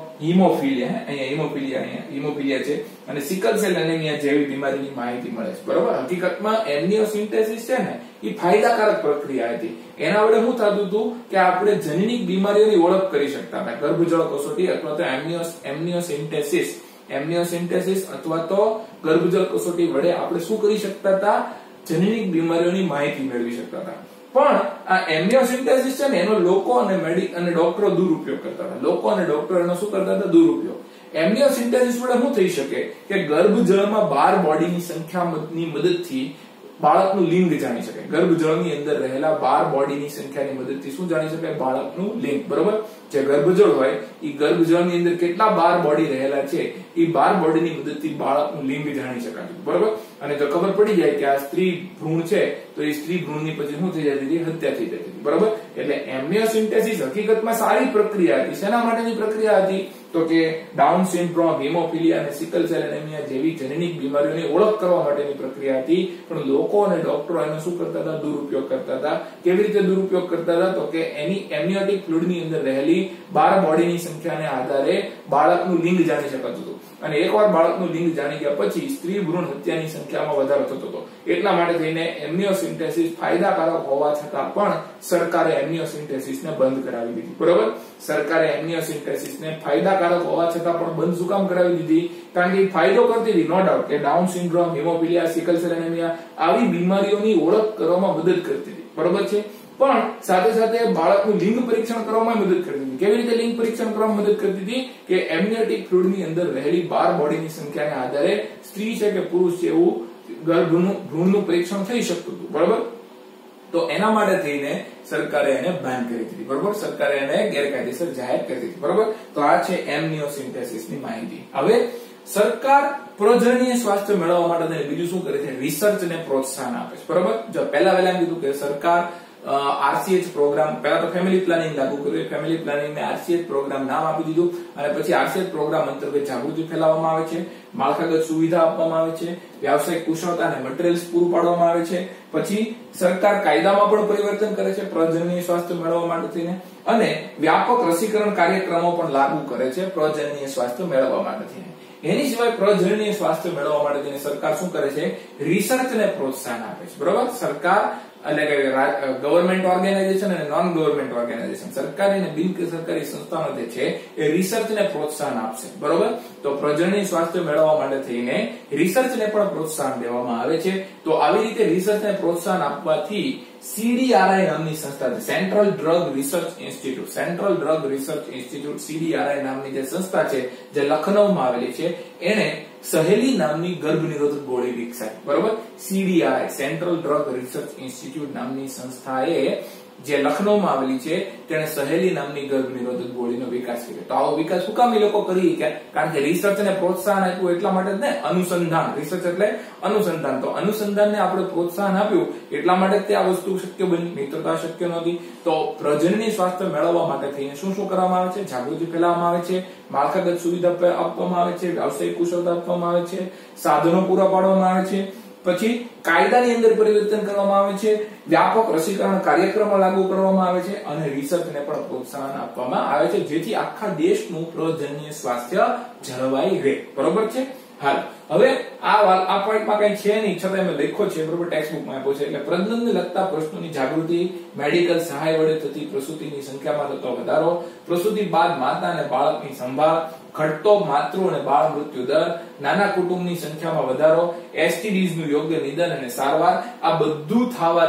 હિમોફિલિયા છે અને સિકલ સેલ એનિમિયા જેવી બીમારીની માહિતી મળે છે. બરોબર? હકીકતમાં એમનિયોસિન્થેસિસ છે ને એ ફાયદાકારક પ્રક્રિયા હતી. એના વડે શું થતું હતું કે આપણે જનનિક બીમારીઓની ઓળખ કરી શકતા હતા. ગર્ભજળ કસોટી અથવા તો એમનિયોસિન્થેસિસ અથવા તો ગર્ભજળ કસોટી વડે આપણે શું કરી શકતા હતા? જનનિક બીમારીઓની માહિતી મેળવી શકતા હતા. પણ આ એમનિયોસિન્થેસિસ છે ને એનો લોકો અને ડોક્ટરો દુરુપયોગ કરતા હતા. લોકો અને ડોક્ટરો એનો શું કરતા હતા? દુરુપયોગ. એમનિયોસિન્થેસિસ વડે શું થઈ શકે કે ગર્ભજળમાં 12 બોડીની સંખ્યાની મદદથી બાળકનું લિંગ જાણી શકાય. ગર્ભજળની અંદર રહેલા 12 બોડીની સંખ્યાની મદદથી શું જાણી શકાય? બાળકનું લિંગ. બરોબર? જે ગર્ભજળ હોય એ ગર્ભજળની અંદર કેટલા 12 બોડી રહેલા છે એ 12 બોડીની મદદથી બાળકનું લિંગ જાણી શકાય. બરોબર? અને જો ખબર પડી જાય કે આ સ્ત્રી ભ્રૂણ છે તો તો એ સ્ત્રી ભ્રૂણની પછી શું થઈ જતી હતી? હત્યા થઈ જતી હતી. બરોબર? એટલે એમ્નિયોસેન્ટેસિસ હકીકતમાં સારી પ્રક્રિયા હતી. શેના માટેની પ્રક્રિયા હતી? તો કે ડાઉન સિન્ડ્રોમ, હીમોફિલિયા અને સિકલ સેલ એનેમિયા જેવી જનનિક બીમારીઓની ઓળખ કરવા માટેની પ્રક્રિયા હતી. પણ લોકો અને ડોક્ટરો એનો શું કરતા હતા? દુરુપયોગ કરતા હતા. કેવી રીતે દુરુપયોગ કરતા હતા? તો કે એની એમ્નિયોટિક ફ્લુઇડની અંદર રહેલી 12 બોડીની સંખ્યાને આધારે બાળકનું લિંગ જાણી શકાતું હતું. અને એકવાર બાળકનું લિંગ જાણી ગયા પછી સ્ત્રી ભ્રૂણ હત્યાની સંખ્યામાં વધારો થતો હતો. એટલા માટે થઈને એમ્નિયોસેન્ટેસિસ ફાયદાકારક હોવા છતાં પણ સરકારે એમ્નિયોસેન્ટેસિસને બંધ કરાવી દીધી. બરોબર? સરકારે એમ્નિયોસેન્ટેસિસને ફાયદાકારક હોવા છતાં પણ બંધ શું કામ કરાવી દીધી? કારણ કે ફાયદો કરતી હતી, નો ડાઉટ, કે Down syndrome, haemophilia, sickle cell anaemia આવી બીમારીઓની ઓળખ કરવામાં મદદ કરતી હતી. બરોબર છે? પણ સાથે સાથે બાળકનું લિંગ પરીક્ષણ કરવામાં મદદ કરતી હતી. કેવી રીતે લિંગ પરીક્ષણ કરવામાં મદદ કરતી હતી? કે એમ્નિયોટિક ફ્લુઇડની અંદર રહેલી 12 બોડીની સંખ્યાને આધારે સ્ત્રી છે કે પુરુષ છે એવું ભ્રૂણનું પરીક્ષણ થઈ શકતું હતું. બરોબર? તો એના માટે થઈને સરકારે એને બેન કરી દીધી. બરોબર? સરકારે એને ગેરકાયદેસર જાહેર કરી દીધી. બરોબર? તો આ છે એમ્નિયોસેન્ટેસિસની માહિતી. હવે સરકાર પ્રજનનીય સ્વાસ્થ્ય મેળવવા માટે બીજું શું કરે છે? રિસર્ચને પ્રોત્સાહન આપે છે. બરોબર? જો પહેલા એમ કીધું કે સરકાર RCH પ્રોગ્રામ, પહેલા તો ફેમિલી પ્લાનિંગ લાગુ કર્યું. ફેમિલી પ્લાનિંગને RCH પ્રોગ્રામ નામ આપી દીધું અને પછી RCH પ્રોગ્રામ અંતર્ગત જાગૃતિ ફેલાવવામાં આવે છે, માળખાગત સુવિધા આપવામાં આવે છે, વ્યાવસાયિક કુશળતા અને મટીરીયલ્સ પૂરું પાડવામાં આવે છે. પછી સરકાર કાયદામાં પણ પરિવર્તન કરે છે પ્રજનનીય સ્વાસ્થ્ય મેળવવા માટે થઈને, અને વ્યાપક રસીકરણ કાર્યક્રમો પણ લાગુ કરે છે પ્રજનનીય સ્વાસ્થ્ય મેળવવા માટે થઈને. એની સિવાય પ્રજનનીય સ્વાસ્થ્ય મેળવવા માટે થઈને સરકાર શું કરે છે? રિસર્ચને પ્રોત્સાહન આપે છે. બરોબર? સરકાર એટલે કે ગવર્મેન્ટ ઓર્ગેનાઇઝેશન અને નોન ગવર્મેન્ટ ઓર્ગેનાઇઝેશન, સરકારી અને બિન સરકારી સંસ્થાઓ જે છે એ રિસર્ચને પ્રોત્સાહન આપશે. બરોબર? તો પ્રજનનીય સ્વાસ્થ્ય મેળવવા માટે થઈને રિસર્ચને પણ પ્રોત્સાહન દેવામાં આવે છે. તો આવી રીતે રિસર્ચને પ્રોત્સાહન આપવાથી CDRI નામની સંસ્થા છે, central drug research institute, central drug research institute CDRI નામની જે સંસ્થા છે જે લખનૌમાં આવેલી છે, એને સહેલી નામની ગર્ભ નિરોધક ગોળી વિકસાવી. બરોબર? CDRI, central drug research institute નામની સંસ્થાએ જે લખનૌમાં આવેલી છે તેણે સહેલી નામની ગર્ભ નિરોધક ગોળીનો વિકાસ કર્યો. તો આવો વિકાસ શું કામ એ લોકો કરી? કારણ કે રિસર્ચને પ્રોત્સાહન આપ્યું એટલા માટે જ ને. અનુસંધાન, રિસર્ચ એટલે અનુસંધાન. તો અનુસંધાનને આપણે પ્રોત્સાહન આપ્યું એટલા માટે તે આ વસ્તુ શક્ય બની, નહીં તો આ શક્ય નહોતી. તો પ્રજનનીય સ્વાસ્થ્ય મેળવવા માટે થઈને શું શું કરવામાં આવે છે? જાગૃતિ ફેલાવવામાં આવે છે, માળખાગત સુવિધા આપવામાં આવે છે, વ્યાવસાયિક કુશળતા આપવામાં આવે છે, સાધનો પૂરા પાડવામાં આવે છે, પછી કાયદાની અંદર પરિવર્તન કરવામાં આવે છે, વ્યાપક રસીકરણ કાર્યક્રમો લાગુ કરવામાં આવે છે અને રિસર્ચને પણ પ્રોત્સાહન આપવામાં આવે છે, જેથી આખા દેશનું પ્રજનનીય સ્વાસ્થ્ય જળવાઈ રહે. બરોબર છે? હાલ હવે આ પોઈન્ટમાં કઈ છે નહીં, છતાં મેં લખ્યો છે. બરોબર? ટેક્સ્ટ બુકમાં આપ્યો છે. એટલે પ્રજનનને લગતા પ્રશ્નોની જાગૃતિ, મેડિકલ સહાય વડે થતી પ્રસૂતિની સંખ્યામાં થતો વધારો, પ્રસૂતિ બાદ માતા અને બાળકની સંભાળ, ઘટતો માતૃ અને બાળ મૃત્યુ દર, નાના કુટુંબની સંખ્યામાં વધારો, STDs નું યોગ્ય નિદાન અને સારવાર, આ બધું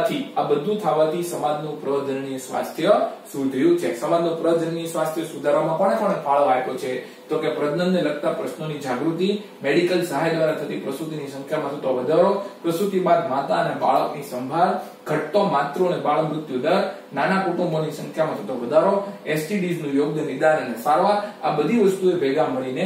થવાથી સમાજનું પ્રજનનીય સ્વાસ્થ્ય સુધર્યું છે. સમાજનું પ્રજનનીય સ્વાસ્થ્ય સુધારવામાં કોણે ફાળો આપ્યો છે? તો કે પ્રજનનને લગતા પ્રશ્નોની જાગૃતિ, મેડિકલ સહાય દ્વારા થતી પ્રસૂતિની સંખ્યામાં થતો વધારો, પ્રસૂતિ બાદ માતા અને બાળકની સંભાળ, ઘટતો માતૃ અને બાળ મૃત્યુ દર, નાના કુટુંબોની સંખ્યામાં થતો વધારો, STDs નું યોગ્ય નિદાન અને સારવાર, આ બધી વસ્તુઓ ભેગા મળીને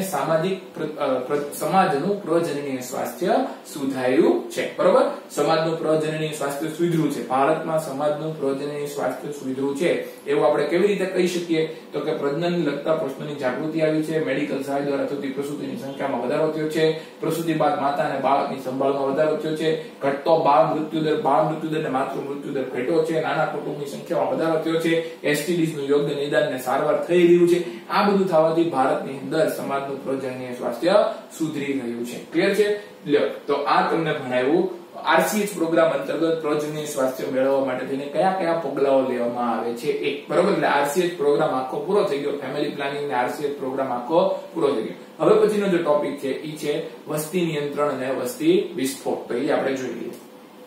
સમાજનું પ્રજનનીય સ્વાસ્થ્ય સુધાર્યું છે. બરોબર? સમાજનું પ્રજનનીય સ્વાસ્થ્ય સુધર્યું છે. ભારતમાં સમાજનું પ્રજનનીય સ્વાસ્થ્ય સુધર્યું છે એવું આપણે કેવી રીતે કહી શકીએ? તો કે પ્રજનનને લગતા પ્રશ્નોની જાગૃતિ આવી છે, મેડિકલ સહાય દ્વારા થતી પ્રસૂતિની સંખ્યામાં વધારો થયો છે, પ્રસૂતિ બાદ માતા અને બાળકની સંભાળમાં વધારો થયો છે, ઘટતો બાળ મૃત્યુદર અને માતૃ મૃત્યુદર ઘટ્યો છે, નાના કુટુંબની સંખ્યામાં વધારો થયો છે, STDs નું યોગ્ય નિદાન અને સારવાર થઈ રહ્યું છે. આ બધું થવાથી ભારતની અંદર સમાજનું પ્રજનનીય સ્વાસ્થ્ય સુધરી રહ્યું છે. ક્લિયર છે? લ્યો, તો આ તમને ભણાવ્યું RCH પ્રોગ્રામ અંતર્ગત પ્રજનનીય સ્વાસ્થ્ય મેળવવા માટે થઈને કયા કયા પગલાઓ લેવામાં આવે છે. બરોબર? એટલે RCH પ્રોગ્રામ આખો પૂરો થઈ ગયો. ફેમિલી પ્લાનિંગ ને RCH પ્રોગ્રામ આખો પૂરો થઈ ગયો. હવે પછીનો જે ટોપિક છે એ છે વસ્તી નિયંત્રણ અને વસ્તી વિસ્ફોટ. તો એ આપણે જોઈ લઈએ.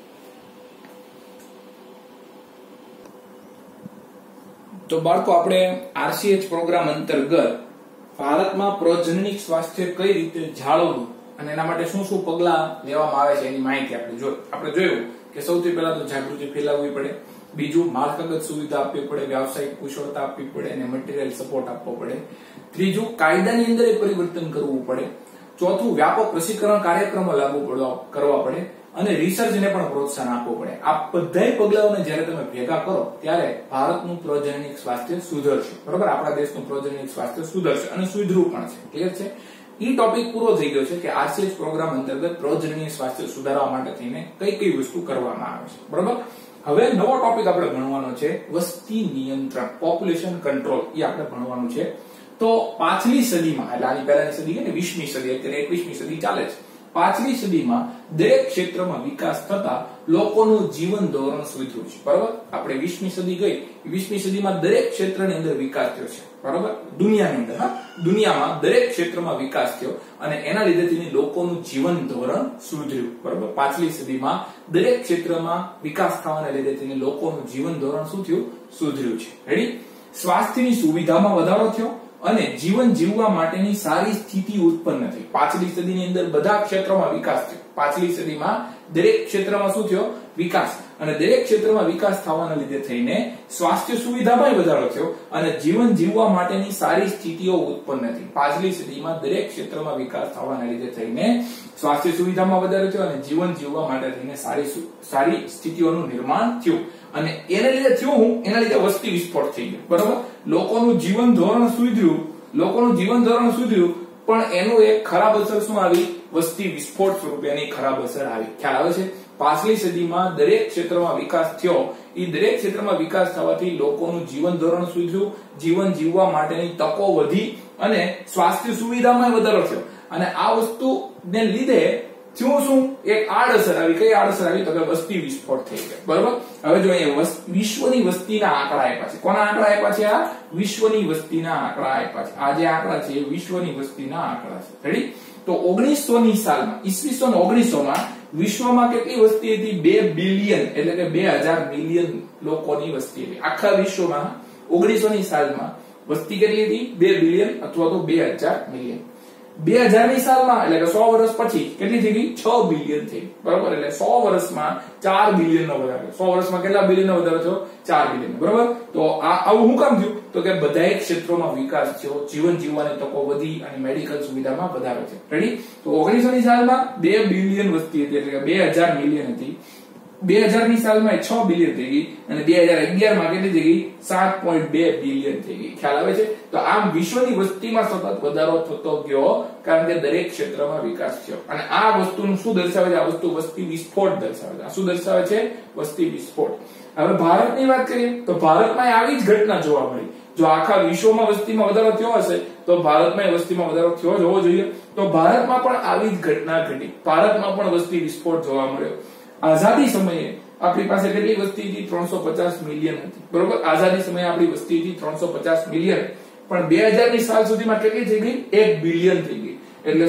તો બાળકો, આપણે RCH પ્રોગ્રામ અંતર્ગત ભારતમાં પ્રજનનિક સ્વાસ્થ્ય કઈ રીતે જાળવવું અને એના માટે શું શું પગલા લેવામાં આવે છે એની માહિતી આપણે જોયું કે સૌથી પહેલા તો જાગૃતિ ફેલાવવી પડે, બીજું માળખાગત સુવિધા આપવી પડે, વ્યાવસાયિક કુશળતા આપવી પડે અને મટીરીયલ સપોર્ટ આપવો પડે, ત્રીજું કાયદાની અંદર પરિવર્તન કરવું પડે, ચોથું વ્યાપક રસીકરણ કાર્યક્રમો લાગુ કરવા પડે અને રિસર્ચને પણ પ્રોત્સાહન આપવું પડે. આ બધા પગલાઓને જ્યારે તમે ભેગા કરો ત્યારે ભારતનું પ્રજનનિક સ્વાસ્થ્ય સુધરશે. બરોબર, આપણા દેશનું પ્રજનનિક સ્વાસ્થ્ય સુધરશે અને સુધર્યું પણ છે. ક્લિયર છે? ઈ ટોપિક પૂરો થઈ ગયો છે કે આરસીએચ પ્રોગ્રામ અંતર્ગત પ્રજનનીય સ્વાસ્થ્ય સુધારવા માટે થઈને કઈ વસ્તુ કરવામાં આવે છે. બરોબર, હવે નવો ટોપિક આપણે ભણવાનો છે વસ્તી નિયંત્રણ, પોપ્યુલેશન કંટ્રોલ. એ આપણે ભણવાનું છે. તો પાછલી સદીમાં, એટલે આની પહેલાની સદી કે 20મી સદી, અત્યારે 21મી સદી ચાલે છે. પાછલી સદીમાં દરેક ક્ષેત્રમાં વિકાસ થતા લોકોનું જીવન ધોરણ સુધર્યું છે. બરોબર, આપણે 20મી સદી ગઈ, 20મી સદીમાં દરેક ક્ષેત્રની અંદર વિકાસ થયો છે. બરોબર, દુનિયાની અંદર, દુનિયામાં દરેક ક્ષેત્રમાં વિકાસ થયો અને એના લીધે લોકોનું જીવન ધોરણ સુધર્યું. બરોબર, પાછલી સદીમાં દરેક ક્ષેત્રમાં વિકાસ થવાના લીધે લોકોનું જીવન ધોરણ શું થયું? સુધર્યું છે. રેડી? સ્વાસ્થ્યની સુવિધામાં વધારો થયો અને જીવન જીવવા માટેની સારી સ્થિતિ ઉત્પન્ન થઈ. પાછલી સદીની અંદર બધા ક્ષેત્રોમાં વિકાસ થયો. પાછલી સદીમાં દરેક ક્ષેત્રમાં શું થયો? વિકાસ. અને દરેક ક્ષેત્રમાં વિકાસ થવાના લીધે થઈને સ્વાસ્થ્ય સુવિધામાં વધારો થયો અને જીવન જીવવા માટેની સારી સ્થિતિઓ ઉત્પન્ન થઈ. પાછલી સદીમાં દરેક ક્ષેત્રમાં વિકાસ થવાના લીધે થઈને સ્વાસ્થ્ય સુવિધામાં વધારો થયો અને જીવન જીવવા માટે થઈને સારી સ્થિતિઓનું નિર્માણ થયું. અને એને લીધે થયું એના લીધે વસ્તી વિસ્ફોટ થઈ ગયો. બરોબર, લોકોનું જીવન ધોરણ સુધર્યું, પણ એનું એક ખરાબ અસર શું આવી? વસ્તી વિસ્ફોટ સ્વરૂપે એની ખરાબ અસર આવી. ખ્યાલ આવે છે? પાછલી સદીમાં દરેક ક્ષેત્રમાં વિકાસ થયો. એ દરેક ક્ષેત્રમાં વિકાસ થવાથી લોકોનું જીવન ધોરણ સુધર્યું, જીવન જીવવા માટેની તકો વધી અને સ્વાસ્થ્ય સુવિધામાં વધારો થયો. અને આ વસ્તુને લીધે થયું શું? એક આડઅસર આવી. કઈ આડઅસર આવી? તો કે વસ્તી વિસ્ફોટ થઈ ગયો. બરોબર, હવે જો અહીંયા વિશ્વની વસ્તીના આંકડા આપ્યા છે. કોના આંકડા આપ્યા છે? આ વિશ્વની વસ્તીના આંકડા આપ્યા છે. આ જે આંકડા છે એ વિશ્વની વસ્તીના આંકડા છે. રેડી? તો 1900ની સાલમાં, ઈસવીસન 1900માં વિશ્વમાં કેટલી વસ્તી હતી? 2 બિલિયન, એટલે કે 2000 મિલિયન લોકોની વસ્તી હતી. આખા વિશ્વમાં 1900ની સાલમાં વસ્તી કેટલી હતી? 2 બિલિયન અથવા તો 2000 મિલિયન. 2000ની સાલમાં, એટલે કે 100 વર્ષ પછી કેટલી થઈ ગઈ? 6 બિલિયન થઈ. બરોબર, એટલે 100 વર્ષમાં 4 બિલિયનનો વધારો. 100 વર્ષમાં કેટલા બિલિયનનો વધારો થયો? 4 બિલિયન. બરોબર, તો આવું શું કામ થયું? તો કે બધાય ક્ષેત્રોમાં વિકાસ થયો, જીવન જીવવાની તકો વધી અને મેડિકલ સુવિધામાં વધારો થયો. રેડી? તો 1900ની સાલમાં 2 બિલિયન વસ્તી હતી, એટલે કે 2000 મિલિયન હતી. 2000ની સાલમાં 6 બિલિયન થઈ ગઈ અને 2011માં કેટલી થઈ ગઈ? 7.2 બિલિયન થઈ ગઈ. ખ્યાલ આવે છે? તો આમ વિશ્વની વસ્તીમાં સતત વધારો થતો ગયો કારણ કે દરેક ક્ષેત્રમાં વિકાસ થયો. અને આ વસ્તુનું શું દર્શાવે છે? આ વસ્તુ વસ્તી વિસ્ફોટ દર્શાવે છે. આ શું દર્શાવે છે? વસ્તી વિસ્ફોટ. હવે ભારતની વાત કરીએ તો ભારતમાં આવી જ ઘટના જોવા મળી. જો આખા વિશ્વમાં વસ્તીમાં વધારો થયો હશે તો ભારતમાં વસ્તીમાં વધારો થયો જ હોવો જોઈએ. તો ભારતમાં પણ આવી જ ઘટના ઘટી. ભારતમાં પણ વસ્તી વિસ્ફોટ જોવા મળ્યો. આઝાદી સમયે આપણી પાસે કેટલી વસ્તી હતી? 350 મિલિયન હતી. બરોબર, આઝાદી સમયે આપણી વસ્તી હતી 350 મિલિયન, પણ 2000ની સાલ સુધીમાં કેટલી થઈ ગઈ? 1 બિલિયન થઈ ગઈ. એટલે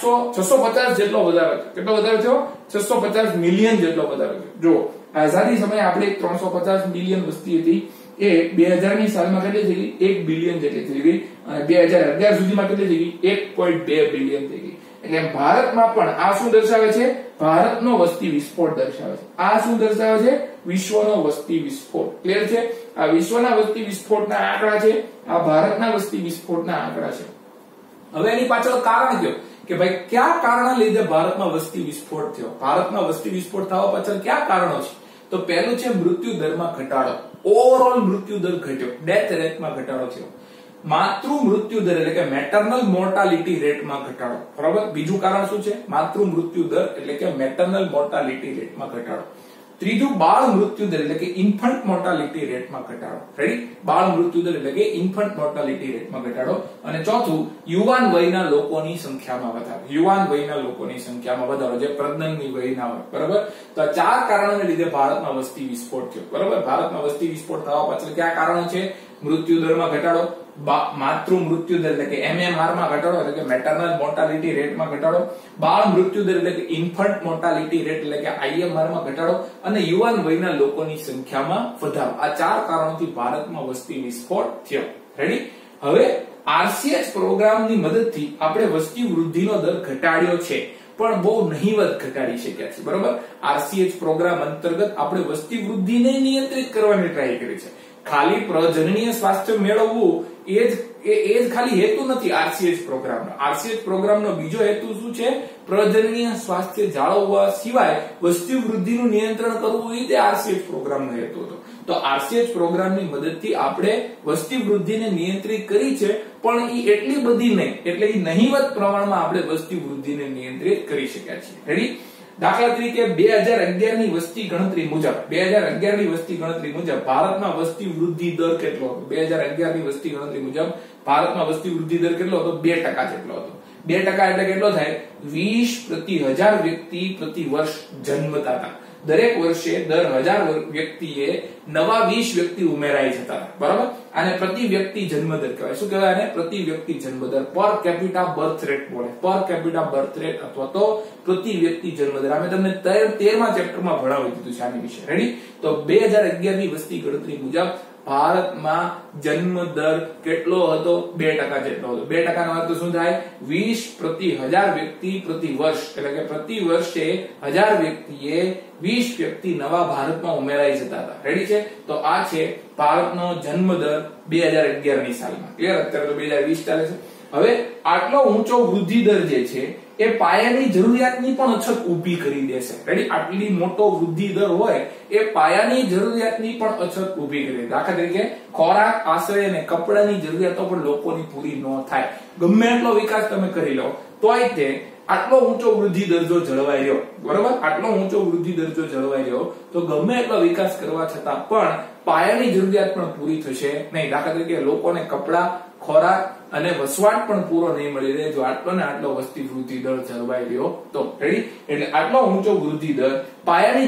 650 જેટલો વધારો થયો. કેટલો વધારો થયો? 650 મિલિયન જેટલો વધારો થયો. જો આઝાદી સમયે આપણે 350 મિલિયન વસ્તી હતી, એ 2000ની સાલમાં કેટલી થઈ ગઈ? 1 બિલિયન જેટલી થઈ ગઈ અને 2011 સુધીમાં કેટલી થઈ ગઈ? 1.2 બિલિયન થઈ ગઈ. એટલે ભારતમાં પણ આ શું દર્શાવે છે? ભારતનો વસ્તી વિસ્ફોટ દર્શાવે છે. આ શું દર્શાવે છે? વિશ્વનો વસ્તી વિસ્ફોટ. ક્લિયર છે? આ વિશ્વના વસ્તી વિસ્ફોટના આંકડા છે, આ ભારતના વસ્તી વિસ્ફોટના આંકડા છે. હવે એની પાછળ કારણ કયો કે ભાઈ કયા કારણને લીધે ભારતમાં વસ્તી વિસ્ફોટ થયો? ભારતમાં વસ્તી વિસ્ફોટ થવા પાછળ કયા કારણો છે? તો પહેલું છે મૃત્યુ દરમાં ઘટાડો. ઓવરઓલ મૃત્યુ દર ઘટ્યો, ડેથ રેટમાં ઘટાડો થયો. માતૃ મૃત્યુ દર એટલે કે મેટર્નલ મોર્ટાલિટી રેટમાં ઘટાડો. બરાબર, બીજું કારણ શું છે? માતૃ મૃત્યુ દર એટલે કે મેટર્નલ મોર્ટાલિટી રેટમાં ઘટાડો. ત્રીજું બાળ મૃત્યુ દર એટલે કે ઇન્ફન્ટ મોર્ટાલિટી રેટમાં ઘટાડો. રેડી? બાળ મૃત્યુ દર એટલે કે ઇન્ફન્ટ મોર્ટાલિટી રેટમાં ઘટાડો. અને ચોથું યુવાન વયના લોકોની સંખ્યામાં વધારો. યુવાન વયના લોકોની સંખ્યામાં વધારો, જે પ્રજનનની વયના હોય. બરાબર, તો આ 4 કારણોને લીધે ભારતમાં વસ્તી વિસ્ફોટ થયો. બરાબર, ભારતમાં વસ્તી વિસ્ફોટ થવા પાછળ કયા કારણો છે? મૃત્યુ દરમાં ઘટાડો, માતૃ મૃત્યુ દર એટલે કે MMR માં ઘટાડો, એટલે કે મેટર્નલ મોર્ટાલિટી રેટમાં ઘટાડો, બાળ મૃત્યુ દર એટલે કે ઇન્ફન્ટ મોર્ટાલિટી રેટ એટલે કે IMR માં ઘટાડો અને યુવાન વયના લોકોની સંખ્યામાં વધારો. આ 4 કારણોથી ભારતમાં વસ્તી વિસ્ફોટ થયો. રેડી? હવે RCH પ્રોગ્રામની મદદથી આપણે વસ્તી વૃદ્ધિનો દર ઘટાડ્યો છે, પણ બહુ નહીવત ઘટાડી શક્યા છે. બરોબર, RCH પ્રોગ્રામ અંતર્ગત આપણે વસ્તી વૃદ્ધિને નિયંત્રિત કરવાની ટ્રાય કરી છે. ખાલી પ્રજનનીય સ્વાસ્થ્ય મેળવવું એ જ એ જ ખાલી હેતુ નથી આરસીએચ પ્રોગ્રામનો. આરસીએચ પ્રોગ્રામનો બીજો હેતુ શું છે? પ્રજનનીય સ્વાસ્થ્ય જાળવવા સિવાય વસ્તી વૃદ્ધિનું નિયંત્રણ કરવું એ આરસીએચ પ્રોગ્રામનો હેતુ હતો. તો આરસીએચ પ્રોગ્રામની મદદથી આપણે વસ્તી વૃદ્ધિને નિયંત્રિત કરી છે, પણ એ એટલી બધી નહીં, એટલે એ નહિવત પ્રમાણમાં આપણે વસ્તી વૃદ્ધિને નિયંત્રિત કરી શક્યા છીએ. રેડી? દાખલા તરીકે 2011 ની વસ્તી ગણતરી મુજબ ભારતમાં વસ્તી વૃદ્ધિ દર કેટલો હતો? 2011 ની વસ્તી ગણતરી મુજબ ભારતમાં વસ્તી વૃદ્ધિ દર કેટલો હતો? 2% જેટલો હતો. 2% એટલે કેટલો થાય? 20 પ્રતિ 1000 વ્યક્તિ પ્રતિ વર્ષ જન્મતા હતા. દરેક વર્ષે દર 1000 વ્યક્તિએ નવા 20 વ્યક્તિ ઉમેરાઈ જતા હતા. બરાબર? આને પ્રતિ વ્યક્તિ જન્મદર કહેવાય. શું કહેવાય આને? પ્રતિ વ્યક્તિ જન્મદર, પર કેપિટા બર્થ રેટ બોલે. પર કેપિટા બર્થ રેટ અથવા તો પ્રતિ વ્યક્તિ જન્મદર. અમે તમને 13મા ચેપ્ટરમાં ભણાવી દીધું છે આની વિશે. રેડી? તો 2011 ની વસ્તી ગણતરી મુજબ ભારતમાં જન્મ દર કેટલો હતો? 2% જેટલો હતો. 2% નો અર્થ શું થાય? 20 પ્રતિ 1000 વ્યક્તિ પ્રતિ વર્ષ, એટલે કે પ્રતિ વર્ષે 1000 વ્યક્તિએ 20 વ્યક્તિ નવા ભારતમાં ઉમેરાઈ જતા હતા. રેડી છે? તો આ છે ભારતનો જન્મ દર 2011 ની સાલમાં. ક્લિયર? અત્યારે તો 2020 ચાલે છે. હવે આટલો ઊંચો વૃદ્ધિ દર જે છે એ પાયાની જરૂરિયાતની પણ અછત ઊભી કરી દેશે. રેડી? આટલી મોટો વૃદ્ધિ દર હોય એ પાયાની જરૂરિયાતની પણ અછત ઊભી કરી દે. દાખલા તરીકે ખોરાક, આશ્રય અને કપડાની જરૂરિયાતો પણ લોકોની પૂરી ન થાય. ગમે એટલો વિકાસ તમે કરી લો તોય તે આટલો ઊંચો વૃદ્ધિ દર જો જળવાઈ રહ્યો, બરોબર, આટલો ઊંચો વૃદ્ધિ દર જો જળવાઈ રહ્યો તો ગમે એટલો વિકાસ કરવા છતાં પણ પાયાની જરૂરિયાત પણ પૂરી થશે નહીં. દાખલા તરીકે લોકોને કપડા, ખોરાક અને વસવાટ પણ પૂરો નહીં મળી રહે જો આટલો ને આટલો વસ્તી વૃદ્ધિ દર જળવાઈ રહ્યો તો. રેડી? એટલે આટલો ઊંચો વૃદ્ધિ દર પાયાની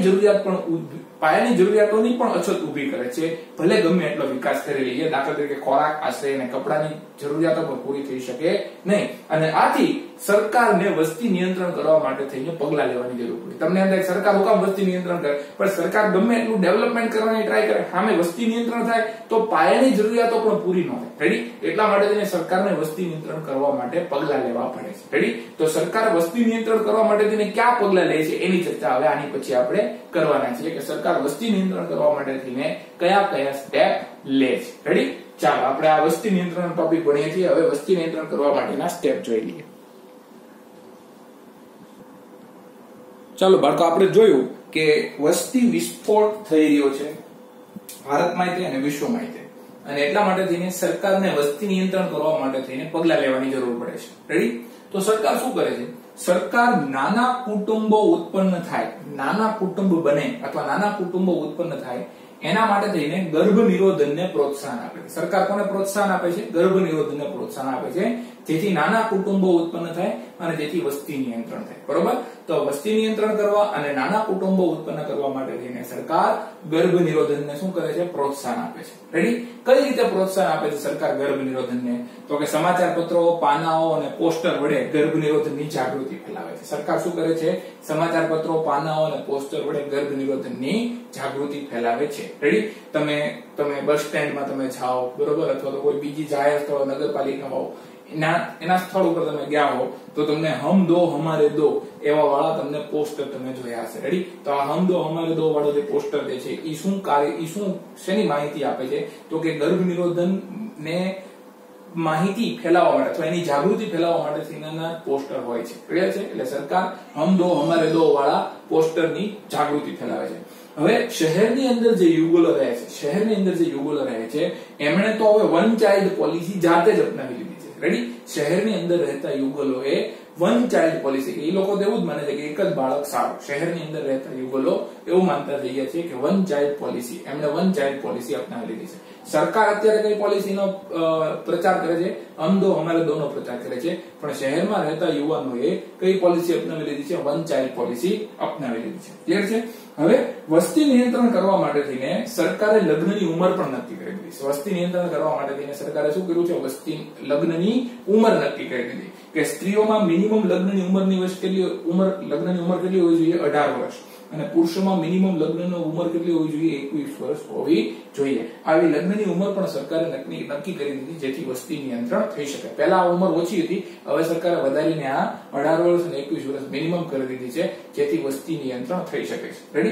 જરૂરિયાતોની પણ અછત ઊભી કરે છે, ભલે ગમે એટલો વિકાસ કરી લઈએ. દાખલા તરીકે ખોરાક, આશ્રય અને કપડાની જરૂરિયાતો પણ પૂરી થઈ શકે નહીં. અને આથી સરકારને વસ્તી નિયંત્રણ કરવા માટે થઈને પગલા લેવાની જરૂર પડી. તમને એમ થાય સરકાર હું કામ વસ્તી નિયંત્રણ કરે? પણ સરકાર ગમે એટલું ડેવલપમેન્ટ કરવાની ટ્રાય કરે, સામે વસ્તી નિયંત્રણ થાય તો પાયાની જરૂરિયાતો પણ પૂરી ન થાય. રેડી? એટલા માટે તેને સરકારને વસ્તી નિયંત્રણ કરવા માટે પગલા લેવા પડે છે. રેડી? તો સરકાર વસ્તી નિયંત્રણ કરવા માટે તેને ક્યાં પગલા લે છે એની ચર્ચા હવે આની પછી આપણે કરવાના છીએ કે સરકાર વસ્તી નિયંત્રણ કરવા માટે થઈને કયા કયા સ્ટેપ લે છે. રેડી? ચાલો આપણે આ વસ્તી નિયંત્રણ ટોપિક ભણીએ છીએ. હવે વસ્તી નિયંત્રણ કરવા માટેના સ્ટેપ જોઈ લઈએ. ચાલો બાળકો, આપણે જોયું કે વસ્તી વિસ્ફોટ થઈ રહ્યો છે ભારતમાં અને વિશ્વમાં, અને એટલા માટે થઈને સરકારને વસ્તી નિયંત્રણ કરવા માટે થઈને પગલા લેવાની જરૂર પડે છે. રેડી? તો સરકાર શું કરે છે? સરકાર નાના કુટુંબો ઉત્પન્ન થાય, નાના કુટુંબ બને અથવા નાના કુટુંબો ઉત્પન્ન થાય એના માટે થઈને ગર્ભ નિરોધનને પ્રોત્સાહન આપે છે. સરકાર કોને પ્રોત્સાહન આપે છે? ગર્ભ નિરોધનને પ્રોત્સાહન આપે છે, જેથી નાના કુટુંબો ઉત્પન્ન થાય અને જેથી વસ્તી નિયંત્રણ થાય. બરોબર? તો વસ્તી નિયંત્રણ કરવા અને નાના કુટુંબો ઉત્પન્ન કરવા માટે થઈને સરકાર ગર્ભ નિરોધનને શું કરે છે? પ્રોત્સાહન આપે છે. રેડી? કઈ રીતે પ્રોત્સાહન આપે છે સરકાર ગર્ભ નિરોધનને? તો કે સમાચાર પત્રો, પાનાઓ અને પોસ્ટર વડે ગર્ભ નિરોધનની જાગૃતિ ફેલાવે છે. સરકાર શું કરે છે? સમાચાર પત્રો, પાનાઓ અને પોસ્ટર વડે ગર્ભ નિરોધનની જાગૃતિ ફેલાવે છે. રેડી? તમે બસ સ્ટેન્ડમાં તમે જાઓ, બરોબર, અથવા તો કોઈ બીજી જાહેર સ્થળ, નગરપાલિકામાં એના સ્થળ ઉપર તમે ગયા હો તો તમને હમ દો હમારે દો એવા વાળા તમને પોસ્ટર તમે જોયા હશે. રેડી? તો આ હમ દો હમારે દો વાળો જે પોસ્ટર જે છે એ શું શેની માહિતી આપે છે? તો કે ગર્ભ નિરોધન ને માહિતી ફેલાવવા માટે અથવા એની જાગૃતિ ફેલાવવા માટે થઈને પોસ્ટર હોય છે. ક્લિયર છે? એટલે સરકાર હમ દો હમારે દો વાળા પોસ્ટરની જાગૃતિ ફેલાવે છે. હવે શહેરની અંદર જે યુગલો રહે છે, એમણે તો હવે વન ચાઇલ્ડ પોલિસી જાતે જ અપનાવી લીધી છે. રેડી? શહેરની અંદર રહેતા યુગલોએ વન ચાઇલ્ડ પોલિસી, એ લોકો તો એવું જ માને છે કે એક જ બાળક સારું. શહેરની અંદર રહેતા યુગલો એવું માનતા થઈ ગયા છે કે વન ચાઇલ્ડ પોલિસી, એમણે વન ચાઇલ્ડ પોલિસી અપનાવી લીધી છે. સરકાર અત્યારે કઈ પોલિસીનો પ્રચાર કરે છે? હમ દો હમારે દો નો પ્રચાર કરે છે, પણ શહેરમાં રહેતા યુવાનોએ કઈ પોલિસી અપનાવી લીધી છે? વન ચાઇલ્ડ પોલિસી અપનાવી લીધી છે. ક્લિયર છે? હવે વસ્તી નિયંત્રણ કરવા માટે થઈને સરકારે લગ્નની ઉંમર પણ નક્કી કરી દીધી છે. વસ્તી નિયંત્રણ કરવા માટે થઈને સરકારે શું કર્યું છે? લગ્નની ઉંમર નક્કી કરી દીધી કે સ્ત્રીઓમાં મિનિમમ લગ્નની ઉંમર કેટલી હોવી જોઈએ? 18 વર્ષ. અને પુરુષોમાં મિનિમમ લગ્નની ઉંમર કેટલી હોવી જોઈએ? 21 વર્ષ હોવી જોઈએ. આવી લગ્નની ઉંમર પણ સરકારે નક્કી કરી દીધી, જેથી વસ્તી નિયંત્રણ થઈ શકે. પહેલા આ ઉંમર ઓછી હતી, હવે સરકારે વધારીને આ 18 વર્ષ અને 21 વર્ષ મિનિમમ કરી દીધી છે, જેથી વસ્તી નિયંત્રણ થઈ શકે છે. રેડી?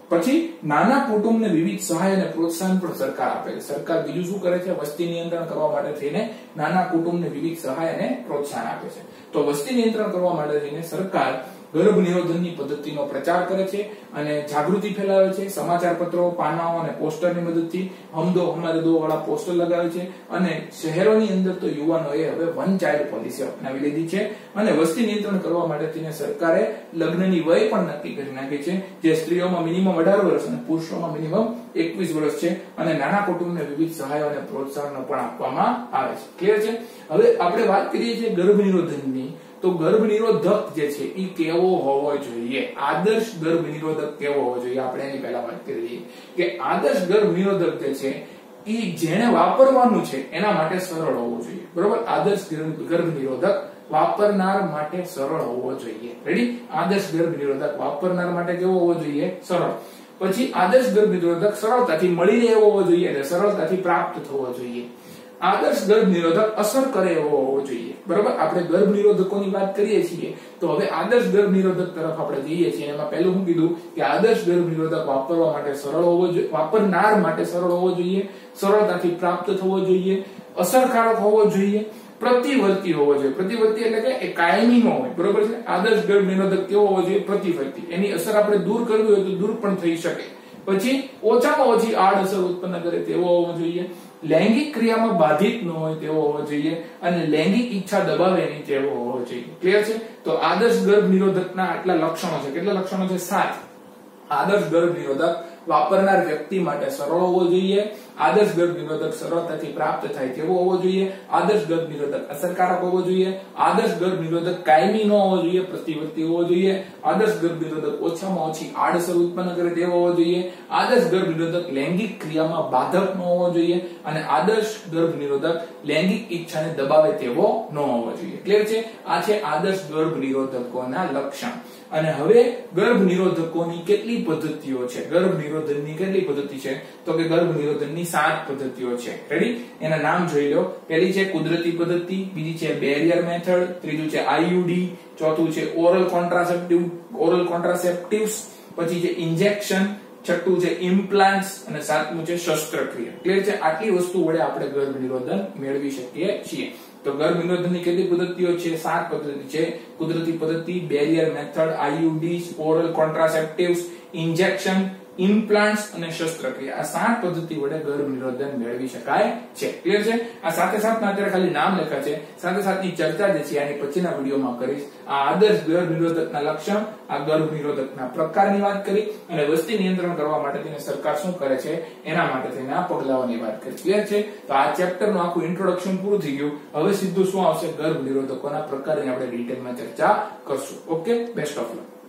પછી નાના કુટુંબને વિવિધ સહાય અને પ્રોત્સાહન પણ સરકાર આપે છે. સરકાર બીજું શું કરે છે? વસ્તી નિયંત્રણ કરવા માટે થઈને નાના કુટુંબને વિવિધ સહાય અને પ્રોત્સાહન આપે છે. તો વસ્તી નિયંત્રણ કરવા માટે થઈને સરકાર ગર્ભ નિરોધનની પદ્ધતિનો પ્રચાર કરે છે અને જાગૃતિ ફેલાવે છે. સમાચાર પત્રો, પાનાઓ અને પોસ્ટરની મદદથી હમ દો હમારે દો વાળા પોસ્ટર લગાવે છે અને શહેરોની અંદર તો યુવાનોએ હવે વન ચાઇલ્ડ પોલિસી અપનાવી લીધી છે અને વસ્તી નિયંત્રણ કરવા માટે થઈને સરકારે લગ્નની વય પણ નક્કી કરી નાખી છે, જે સ્ત્રીઓમાં મિનિમમ 18 વર્ષ અને પુરુષોમાં મિનિમમ 21 વર્ષ છે અને નાના કુટુંબને વિવિધ સહાય અને પ્રોત્સાહન પણ આપવામાં આવે છે. ક્લિયર છે? હવે આપણે વાત કરીએ છીએ ગર્ભ નિરોધનની. તો ગર્ભ નિરોધક જે છે એ કેવો હોવો જોઈએ? આદર્શ ગર્ભ નિરોધક કેવો હોવો જોઈએ? આપણે એની પહેલા વાત કરી લઈએ કે આદર્શ ગર્ભ નિરોધક જે છે એ જેને વાપરવાનું છે એના માટે સરળ હોવો જોઈએ. બરોબર? આદર્શ ગર્ભ નિરોધક વાપરનાર માટે સરળ હોવો જોઈએ. રેડી? આદર્શ ગર્ભ નિરોધક વાપરનાર માટે કેવો હોવો જોઈએ? સરળ. પછી આદર્શ ગર્ભ નિરોધક સરળતાથી મળી રહે એવો હોવો જોઈએ, એટલે સરળતાથી પ્રાપ્ત થવો જોઈએ. આદર્શ ગર્ભ નિરોધક અસર કરે એવો હોવો જોઈએ. બરાબર? આપણે ગર્ભ નિરોધકોની વાત કરીએ છીએ તો હવે આદર્શ ગર્ભ નિરોધક તરફ આપણે જઈએ છીએ. એમાં પહેલું હું કીધું કે આદર્શ ગર્ભ નિરોધક વાપરવા માટે સરળ હોવો જોઈએ, વાપરનાર માટે સરળ હોવો જોઈએ, સરળતાથી પ્રાપ્ત થવો જોઈએ, અસરકારક હોવો જોઈએ, પ્રતિવર્તી હોવો જોઈએ. પ્રતિવર્તી એટલે કે એ કાયમી નો હોય. બરોબર છે? આદર્શ ગર્ભ નિરોધક કેવો હોવો જોઈએ? પ્રતિવર્તી. એની અસર આપણે દૂર કરવી હોય તો દૂર પણ થઈ શકે. પછી ઓછામાં ઓછી આડઅસર ઉત્પન્ન કરે તેવો હોવો જોઈએ, લૈંગિક ક્રિયામાં બાધિત ન હોય તેવો હોવો જોઈએ અને લૈંગિક ઈચ્છા દબાવે નહીં તેવો હોવો જોઈએ. ક્લિયર છે? તો આદર્શ ગર્ભ નિરોધકના આટલા લક્ષણો છે. કેટલા લક્ષણો છે? 7. આદર્શ ગર્ભ નિરોધક વાપરનાર વ્યક્તિ માટે સરળ હોવો જોઈએ, આદર્શ ગર્ભ નિરોધક સરળતાથી પ્રાપ્ત થાય તેવો હોવો જોઈએ, આદર્શ ગર્ભ નિરોધક અસરકારક હોવો જોઈએ, આદર્શ ગર્ભ નિરોધક કાયમી ન હોવો જોઈએ, પ્રતિવર્તી હોવો જોઈએ, આદર્શ ગર્ભ નિરોધક ઓછામાં ઓછી આડઅસર ઉત્પન્ન કરે તેવો હોવો જોઈએ, આદર્શ ગર્ભ નિરોધક લૈંગિક ક્રિયામાં બાધક ન હોવો જોઈએ અને આદર્શ ગર્ભ નિરોધક લૈંગિક ઈચ્છાને દબાવે તેવો ન હોવો જોઈએ. ક્લિયર છે? આ છે આદર્શ ગર્ભ નિરોધકોના લક્ષણ. અને હવે ગર્ભ નિરોધકોની કેટલી પદ્ધતિઓ છે? ગર્ભ નિરોધનની કેટલી પદ્ધતિ છે? તો કે ગર્ભ નિરોધનની 7 પદ્ધતિઓ છે. રેડી? એના નામ જોઈ લો. પહેલી છે કુદરતી પદ્ધતિ, બીજી છે બેરિયર મેથડ, ત્રીજું છે આઈયુડી, ચોથું છે ઓરલ કોન્ટ્રાસેપ્ટિવ્સ, પછી છે ઇન્જેક્શન, છઠ્ઠું છે ઇમ્પ્લાન્ટ્સ અને સાતમું છે શસ્ત્રક્રિયા. ક્લિયર છે? આટલી વસ્તુ વડે આપણે ગર્ભ નિરોધન મેળવી શકીએ છીએ. તો ગર્ભ નિરોધનની કેટલી પદ્ધતિઓ છે? 7 પદ્ધતિ છે. કુદરતી પદ્ધતિ, barrier method, IUDs, oral contraceptives, injection, implants અને શસ્ત્રક્રિયા. આ 7 પદ્ધતિ વડે ગર્ભ નિરોધન મેળવી શકાય છે. ક્લિયર છે? આ સાથે સાથના અત્યારે ખાલી નામ લખ્યા છે. સાથે સાથની ચર્ચા જે છે આની પછીના વિડીયોમાં કરીશ. આ આદર્શ ગર્ભ નિરોધકના લક્ષણ, આ ગર્ભ નિરોધકના પ્રકારની વાત કરી અને વસ્તી નિયંત્રણ કરવા માટે તેને સરકાર શું કરે છે એના માટે થઈને આ પગલાઓની વાત કરી. ક્લિયર છે? તો આ ચેપ્ટરનું આખું ઇન્ટ્રોડક્શન પૂરું થઈ ગયું. હવે સીધું શું આવશે? ગર્ભ નિરોધકોના પ્રકારની આપણે ડિટેલમાં ચર્ચા કરશું. Okay, best of luck.